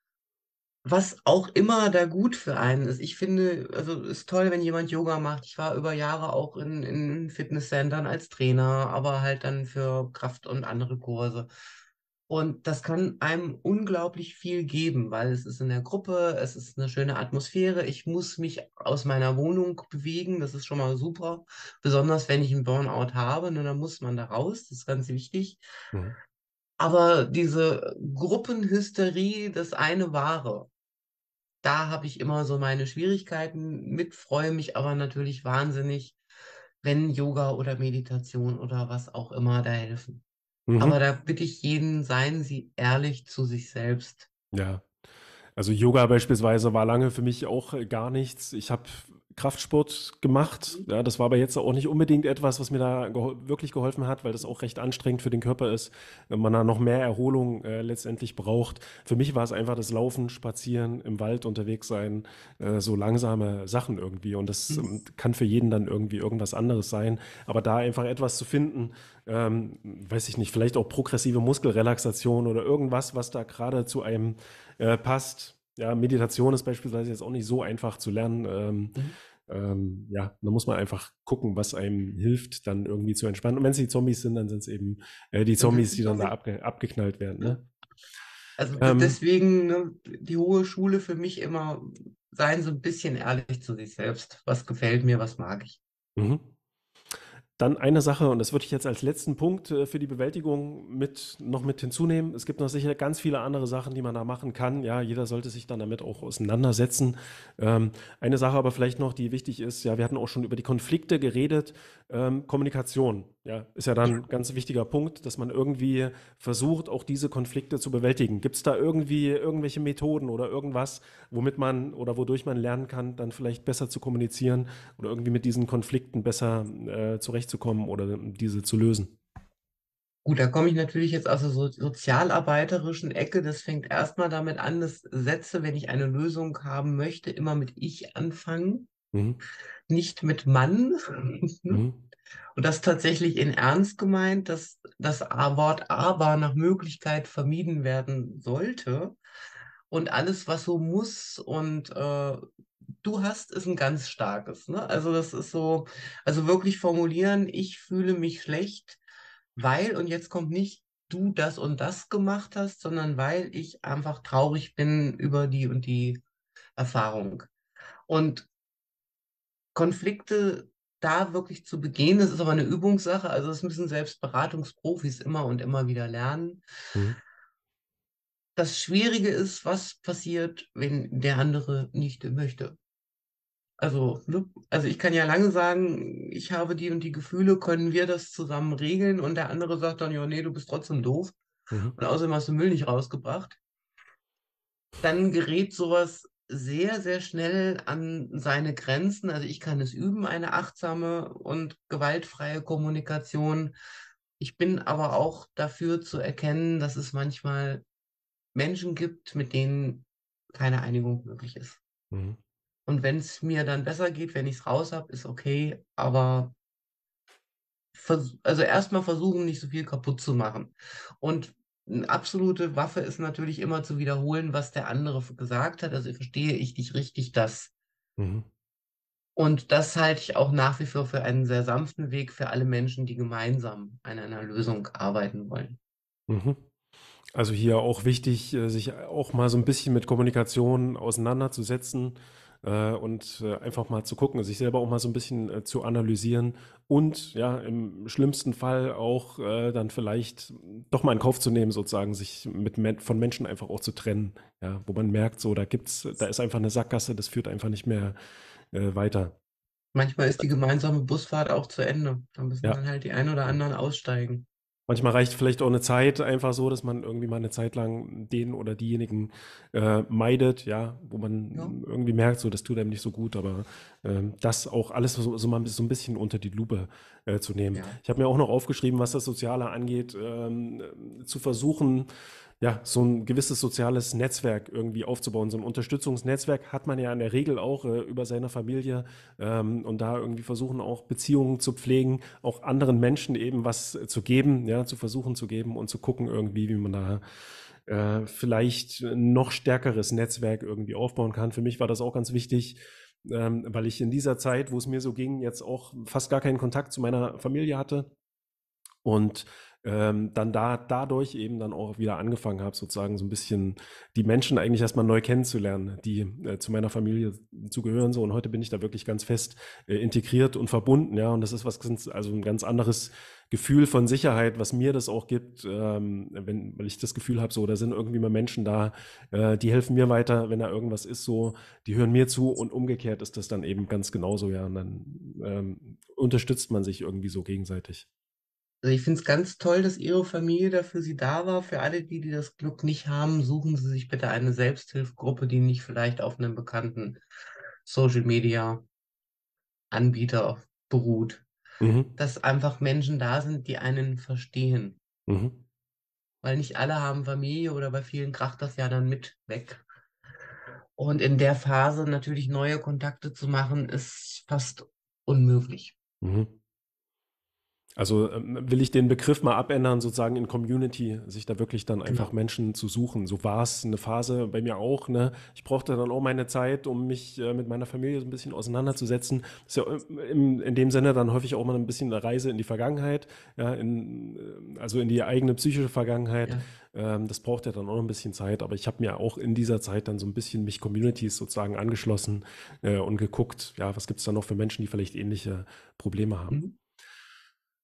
was auch immer da gut für einen ist. Ich finde, also ist toll, wenn jemand Yoga macht. Ich war über Jahre auch in Fitnesscentern als Trainer, aber halt dann für Kraft und andere Kurse. Und das kann einem unglaublich viel geben, weil es ist in der Gruppe, es ist eine schöne Atmosphäre. Ich muss mich aus meiner Wohnung bewegen, das ist schon mal super. Besonders wenn ich einen Burnout habe, ne, dann muss man da raus, das ist ganz wichtig. Mhm. Aber diese Gruppenhysterie, das eine Wahre, da habe ich immer so meine Schwierigkeiten mit, freue mich aber natürlich wahnsinnig, wenn Yoga oder Meditation oder was auch immer da helfen. Aber Mhm. da bitte ich jeden, seien Sie ehrlich zu sich selbst. Ja. Also Yoga beispielsweise war lange für mich auch gar nichts. Ich habe Kraftsport gemacht. Ja, das war aber jetzt auch nicht unbedingt etwas, was mir da wirklich geholfen hat, weil das auch recht anstrengend für den Körper ist, wenn man da noch mehr Erholung letztendlich braucht. Für mich war es einfach das Laufen, Spazieren, im Wald unterwegs sein, so langsame Sachen irgendwie. Und das kann für jeden dann irgendwie irgendwas anderes sein. Aber da einfach etwas zu finden, weiß ich nicht, vielleicht auch progressive Muskelrelaxation oder irgendwas, was da gerade zu einem passt. Ja, Meditation ist beispielsweise jetzt auch nicht so einfach zu lernen. Mhm. Ja, da muss man einfach gucken, was einem hilft, dann irgendwie zu entspannen. Und wenn es die Zombies sind, dann sind es eben die Dann sind Zombies, Sie die dann da Zombie. abgeknallt werden. Ja. Ne? Also Ähm, deswegen, ne, die hohe Schule für mich immer, seien Sie ein bisschen ehrlich zu sich selbst. Was gefällt mir, was mag ich? mhm. Dann eine Sache, und das würde ich jetzt als letzten Punkt für die Bewältigung noch mit hinzunehmen. Es gibt noch sicher ganz viele andere Sachen, die man da machen kann. Ja, jeder sollte sich dann damit auch auseinandersetzen. Eine Sache aber vielleicht noch, die wichtig ist, ja, wir hatten auch schon über die Konflikte geredet. Kommunikation, ja, ist ja dann ein ganz wichtiger Punkt, dass man irgendwie versucht, auch diese Konflikte zu bewältigen. Gibt es da irgendwie irgendwelche Methoden oder irgendwas, womit man oder wodurch man lernen kann, dann vielleicht besser zu kommunizieren oder irgendwie mit diesen Konflikten besser zurechtzukommen oder diese zu lösen? Gut, da komme ich natürlich jetzt aus der sozialarbeiterischen Ecke. Das fängt erstmal damit an, dass Sätze, wenn ich eine Lösung haben möchte, immer mit ich anfangen, Mhm. nicht mit Mann. Mhm. Und das tatsächlich in Ernst gemeint, dass das Wort aber nach Möglichkeit vermieden werden sollte. Und alles, was so muss und du hast, ist ein ganz starkes. Ne? Also das ist so, also wirklich formulieren, ich fühle mich schlecht, weil, und jetzt kommt nicht, du das und das gemacht hast, sondern weil ich einfach traurig bin über die und die Erfahrung. Und Konflikte da wirklich zu begehen, das ist aber eine Übungssache. Also das müssen selbst Beratungsprofis immer und immer wieder lernen. Mhm. Das Schwierige ist, was passiert, wenn der andere nicht möchte. Also, ne? Also ich kann ja lange sagen, ich habe die und die Gefühle, können wir das zusammen regeln? Und der andere sagt dann, ja, nee, du bist trotzdem doof. Mhm. Und außerdem hast du Müll nicht rausgebracht. Dann gerät sowas sehr, sehr schnell an seine Grenzen. Also ich kann es üben, eine achtsame und gewaltfreie Kommunikation. Ich bin aber auch dafür zu erkennen, dass es manchmal Menschen gibt, mit denen keine Einigung möglich ist. Mhm. Und wenn es mir dann besser geht, wenn ich es raus habe, ist okay. Aber also erstmal versuchen, nicht so viel kaputt zu machen. Und eine absolute Waffe ist natürlich immer zu wiederholen, was der andere gesagt hat. Also verstehe ich dich richtig, das. Mhm. Und das halte ich auch nach wie vor für einen sehr sanften Weg für alle Menschen, die gemeinsam an einer Lösung arbeiten wollen. Mhm. Also hier auch wichtig, sich auch mal so ein bisschen mit Kommunikation auseinanderzusetzen und einfach mal zu gucken, sich selber auch mal so ein bisschen zu analysieren und ja, im schlimmsten Fall auch dann vielleicht doch mal in Kauf zu nehmen, sozusagen, sich von Menschen einfach auch zu trennen, ja, wo man merkt, so, da ist einfach eine Sackgasse, das führt einfach nicht mehr weiter. Manchmal ist die gemeinsame Busfahrt auch zu Ende. Da müssen Ja. dann halt die ein oder anderen aussteigen. Manchmal reicht vielleicht auch eine Zeit einfach so, dass man irgendwie mal eine Zeit lang den oder diejenigen meidet, ja, wo Ja, man irgendwie merkt, so, das tut einem nicht so gut, aber das auch alles so mal so ein bisschen unter die Lupe zu nehmen. ja. Ich habe mir auch noch aufgeschrieben, was das Soziale angeht, zu versuchen, ja, so ein gewisses soziales Netzwerk irgendwie aufzubauen. So ein Unterstützungsnetzwerk hat man ja in der Regel auch über seine Familie und da irgendwie versuchen auch Beziehungen zu pflegen, auch anderen Menschen eben was zu geben, ja, zu versuchen zu geben und zu gucken irgendwie, wie man da vielleicht ein noch stärkeres Netzwerk irgendwie aufbauen kann. Für mich war das auch ganz wichtig, weil ich in dieser Zeit, wo es mir so ging, jetzt auch fast gar keinen Kontakt zu meiner Familie hatte und dann dadurch eben dann auch wieder angefangen habe, sozusagen so ein bisschen die Menschen eigentlich erstmal neu kennenzulernen, die zu meiner Familie zu gehören. So, und heute bin ich da wirklich ganz fest integriert und verbunden, ja. Und das ist also ein ganz anderes Gefühl von Sicherheit, was mir das auch gibt, weil ich das Gefühl habe, so, da sind irgendwie mal Menschen da, die helfen mir weiter, wenn da irgendwas ist, so, die hören mir zu und umgekehrt ist das dann eben ganz genauso, ja. Und dann unterstützt man sich irgendwie so gegenseitig. Also ich finde es ganz toll, dass Ihre Familie da für Sie da war. Für alle, die das Glück nicht haben, suchen Sie sich bitte eine Selbsthilfegruppe, die nicht vielleicht auf einem bekannten Social Media Anbieter beruht. Mhm. Dass einfach Menschen da sind, die einen verstehen. Mhm. Weil nicht alle haben Familie oder bei vielen kracht das ja dann mit weg. Und in der Phase natürlich neue Kontakte zu machen, ist fast unmöglich. Mhm. Also will ich den Begriff mal abändern, sozusagen in Community, sich da wirklich dann einfach Genau. Menschen zu suchen. So war es eine Phase bei mir auch. Ne? Ich brauchte dann auch meine Zeit, um mich mit meiner Familie so ein bisschen auseinanderzusetzen. Das ist ja in dem Sinne dann häufig auch mal ein bisschen eine Reise in die Vergangenheit, ja, also in die eigene psychische Vergangenheit. Ja. Das braucht ja dann auch noch ein bisschen Zeit. Aber ich habe mir auch in dieser Zeit dann so ein bisschen mich Communities sozusagen angeschlossen und geguckt, ja, was gibt es da noch für Menschen, die vielleicht ähnliche Probleme haben. Mhm.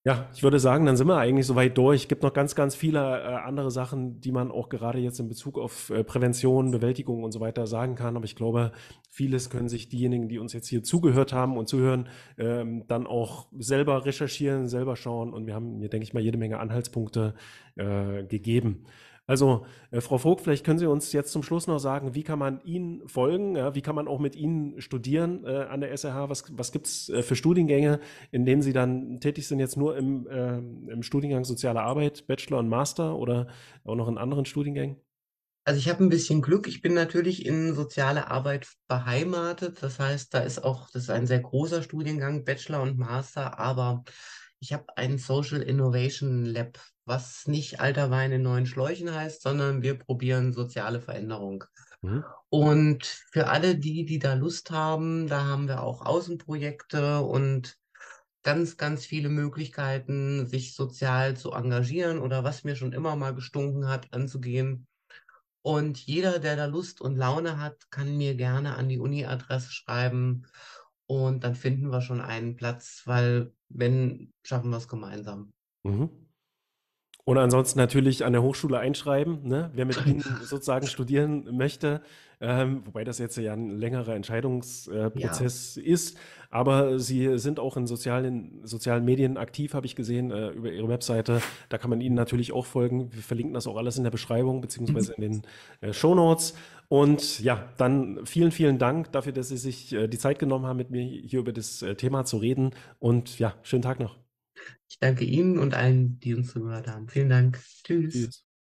Ja, ich würde sagen, dann sind wir eigentlich soweit durch. Es gibt noch ganz, ganz viele andere Sachen, die man auch gerade jetzt in Bezug auf Prävention, Bewältigung und so weiter sagen kann. Aber ich glaube, vieles können sich diejenigen, die uns jetzt hier zugehört haben und zuhören, dann auch selber recherchieren, selber schauen. Und wir haben hier, denke ich mal, jede Menge Anhaltspunkte gegeben. Also, Frau Vogt, vielleicht können Sie uns jetzt zum Schluss noch sagen, wie kann man Ihnen folgen? Ja, wie kann man auch mit Ihnen studieren an der SRH? Was gibt es für Studiengänge, in denen Sie dann tätig sind, jetzt nur im Studiengang Soziale Arbeit, Bachelor und Master oder auch noch in anderen Studiengängen? Also ich habe ein bisschen Glück. Ich bin natürlich in soziale Arbeit beheimatet. Das heißt, das ist ein sehr großer Studiengang, Bachelor und Master, aber ich habe ein Social Innovation Lab, was nicht alter Wein in neuen Schläuchen heißt, sondern wir probieren soziale Veränderung. Mhm. Und für alle die, die da Lust haben, da haben wir auch Außenprojekte und ganz, ganz viele Möglichkeiten, sich sozial zu engagieren oder was mir schon immer mal gestunken hat, anzugehen. Und jeder, der da Lust und Laune hat, kann mir gerne an die Uni-Adresse schreiben und dann finden wir schon einen Platz, weil wenn, schaffen wir es gemeinsam. Mhm. Und ansonsten natürlich an der Hochschule einschreiben, ne? Wer mit Ihnen sozusagen studieren möchte, wobei das jetzt ja ein längerer Ja, Entscheidungsprozess ist. Aber Sie sind auch in sozialen Medien aktiv, habe ich gesehen, über Ihre Webseite. Da kann man Ihnen natürlich auch folgen. Wir verlinken das auch alles in der Beschreibung beziehungsweise in den Shownotes. Und ja, dann vielen, vielen Dank dafür, dass Sie sich die Zeit genommen haben, mit mir hier über das Thema zu reden. Und ja, schönen Tag noch. ich danke Ihnen und allen, die uns zugehört haben. Vielen Dank. Tschüss. Tschüss.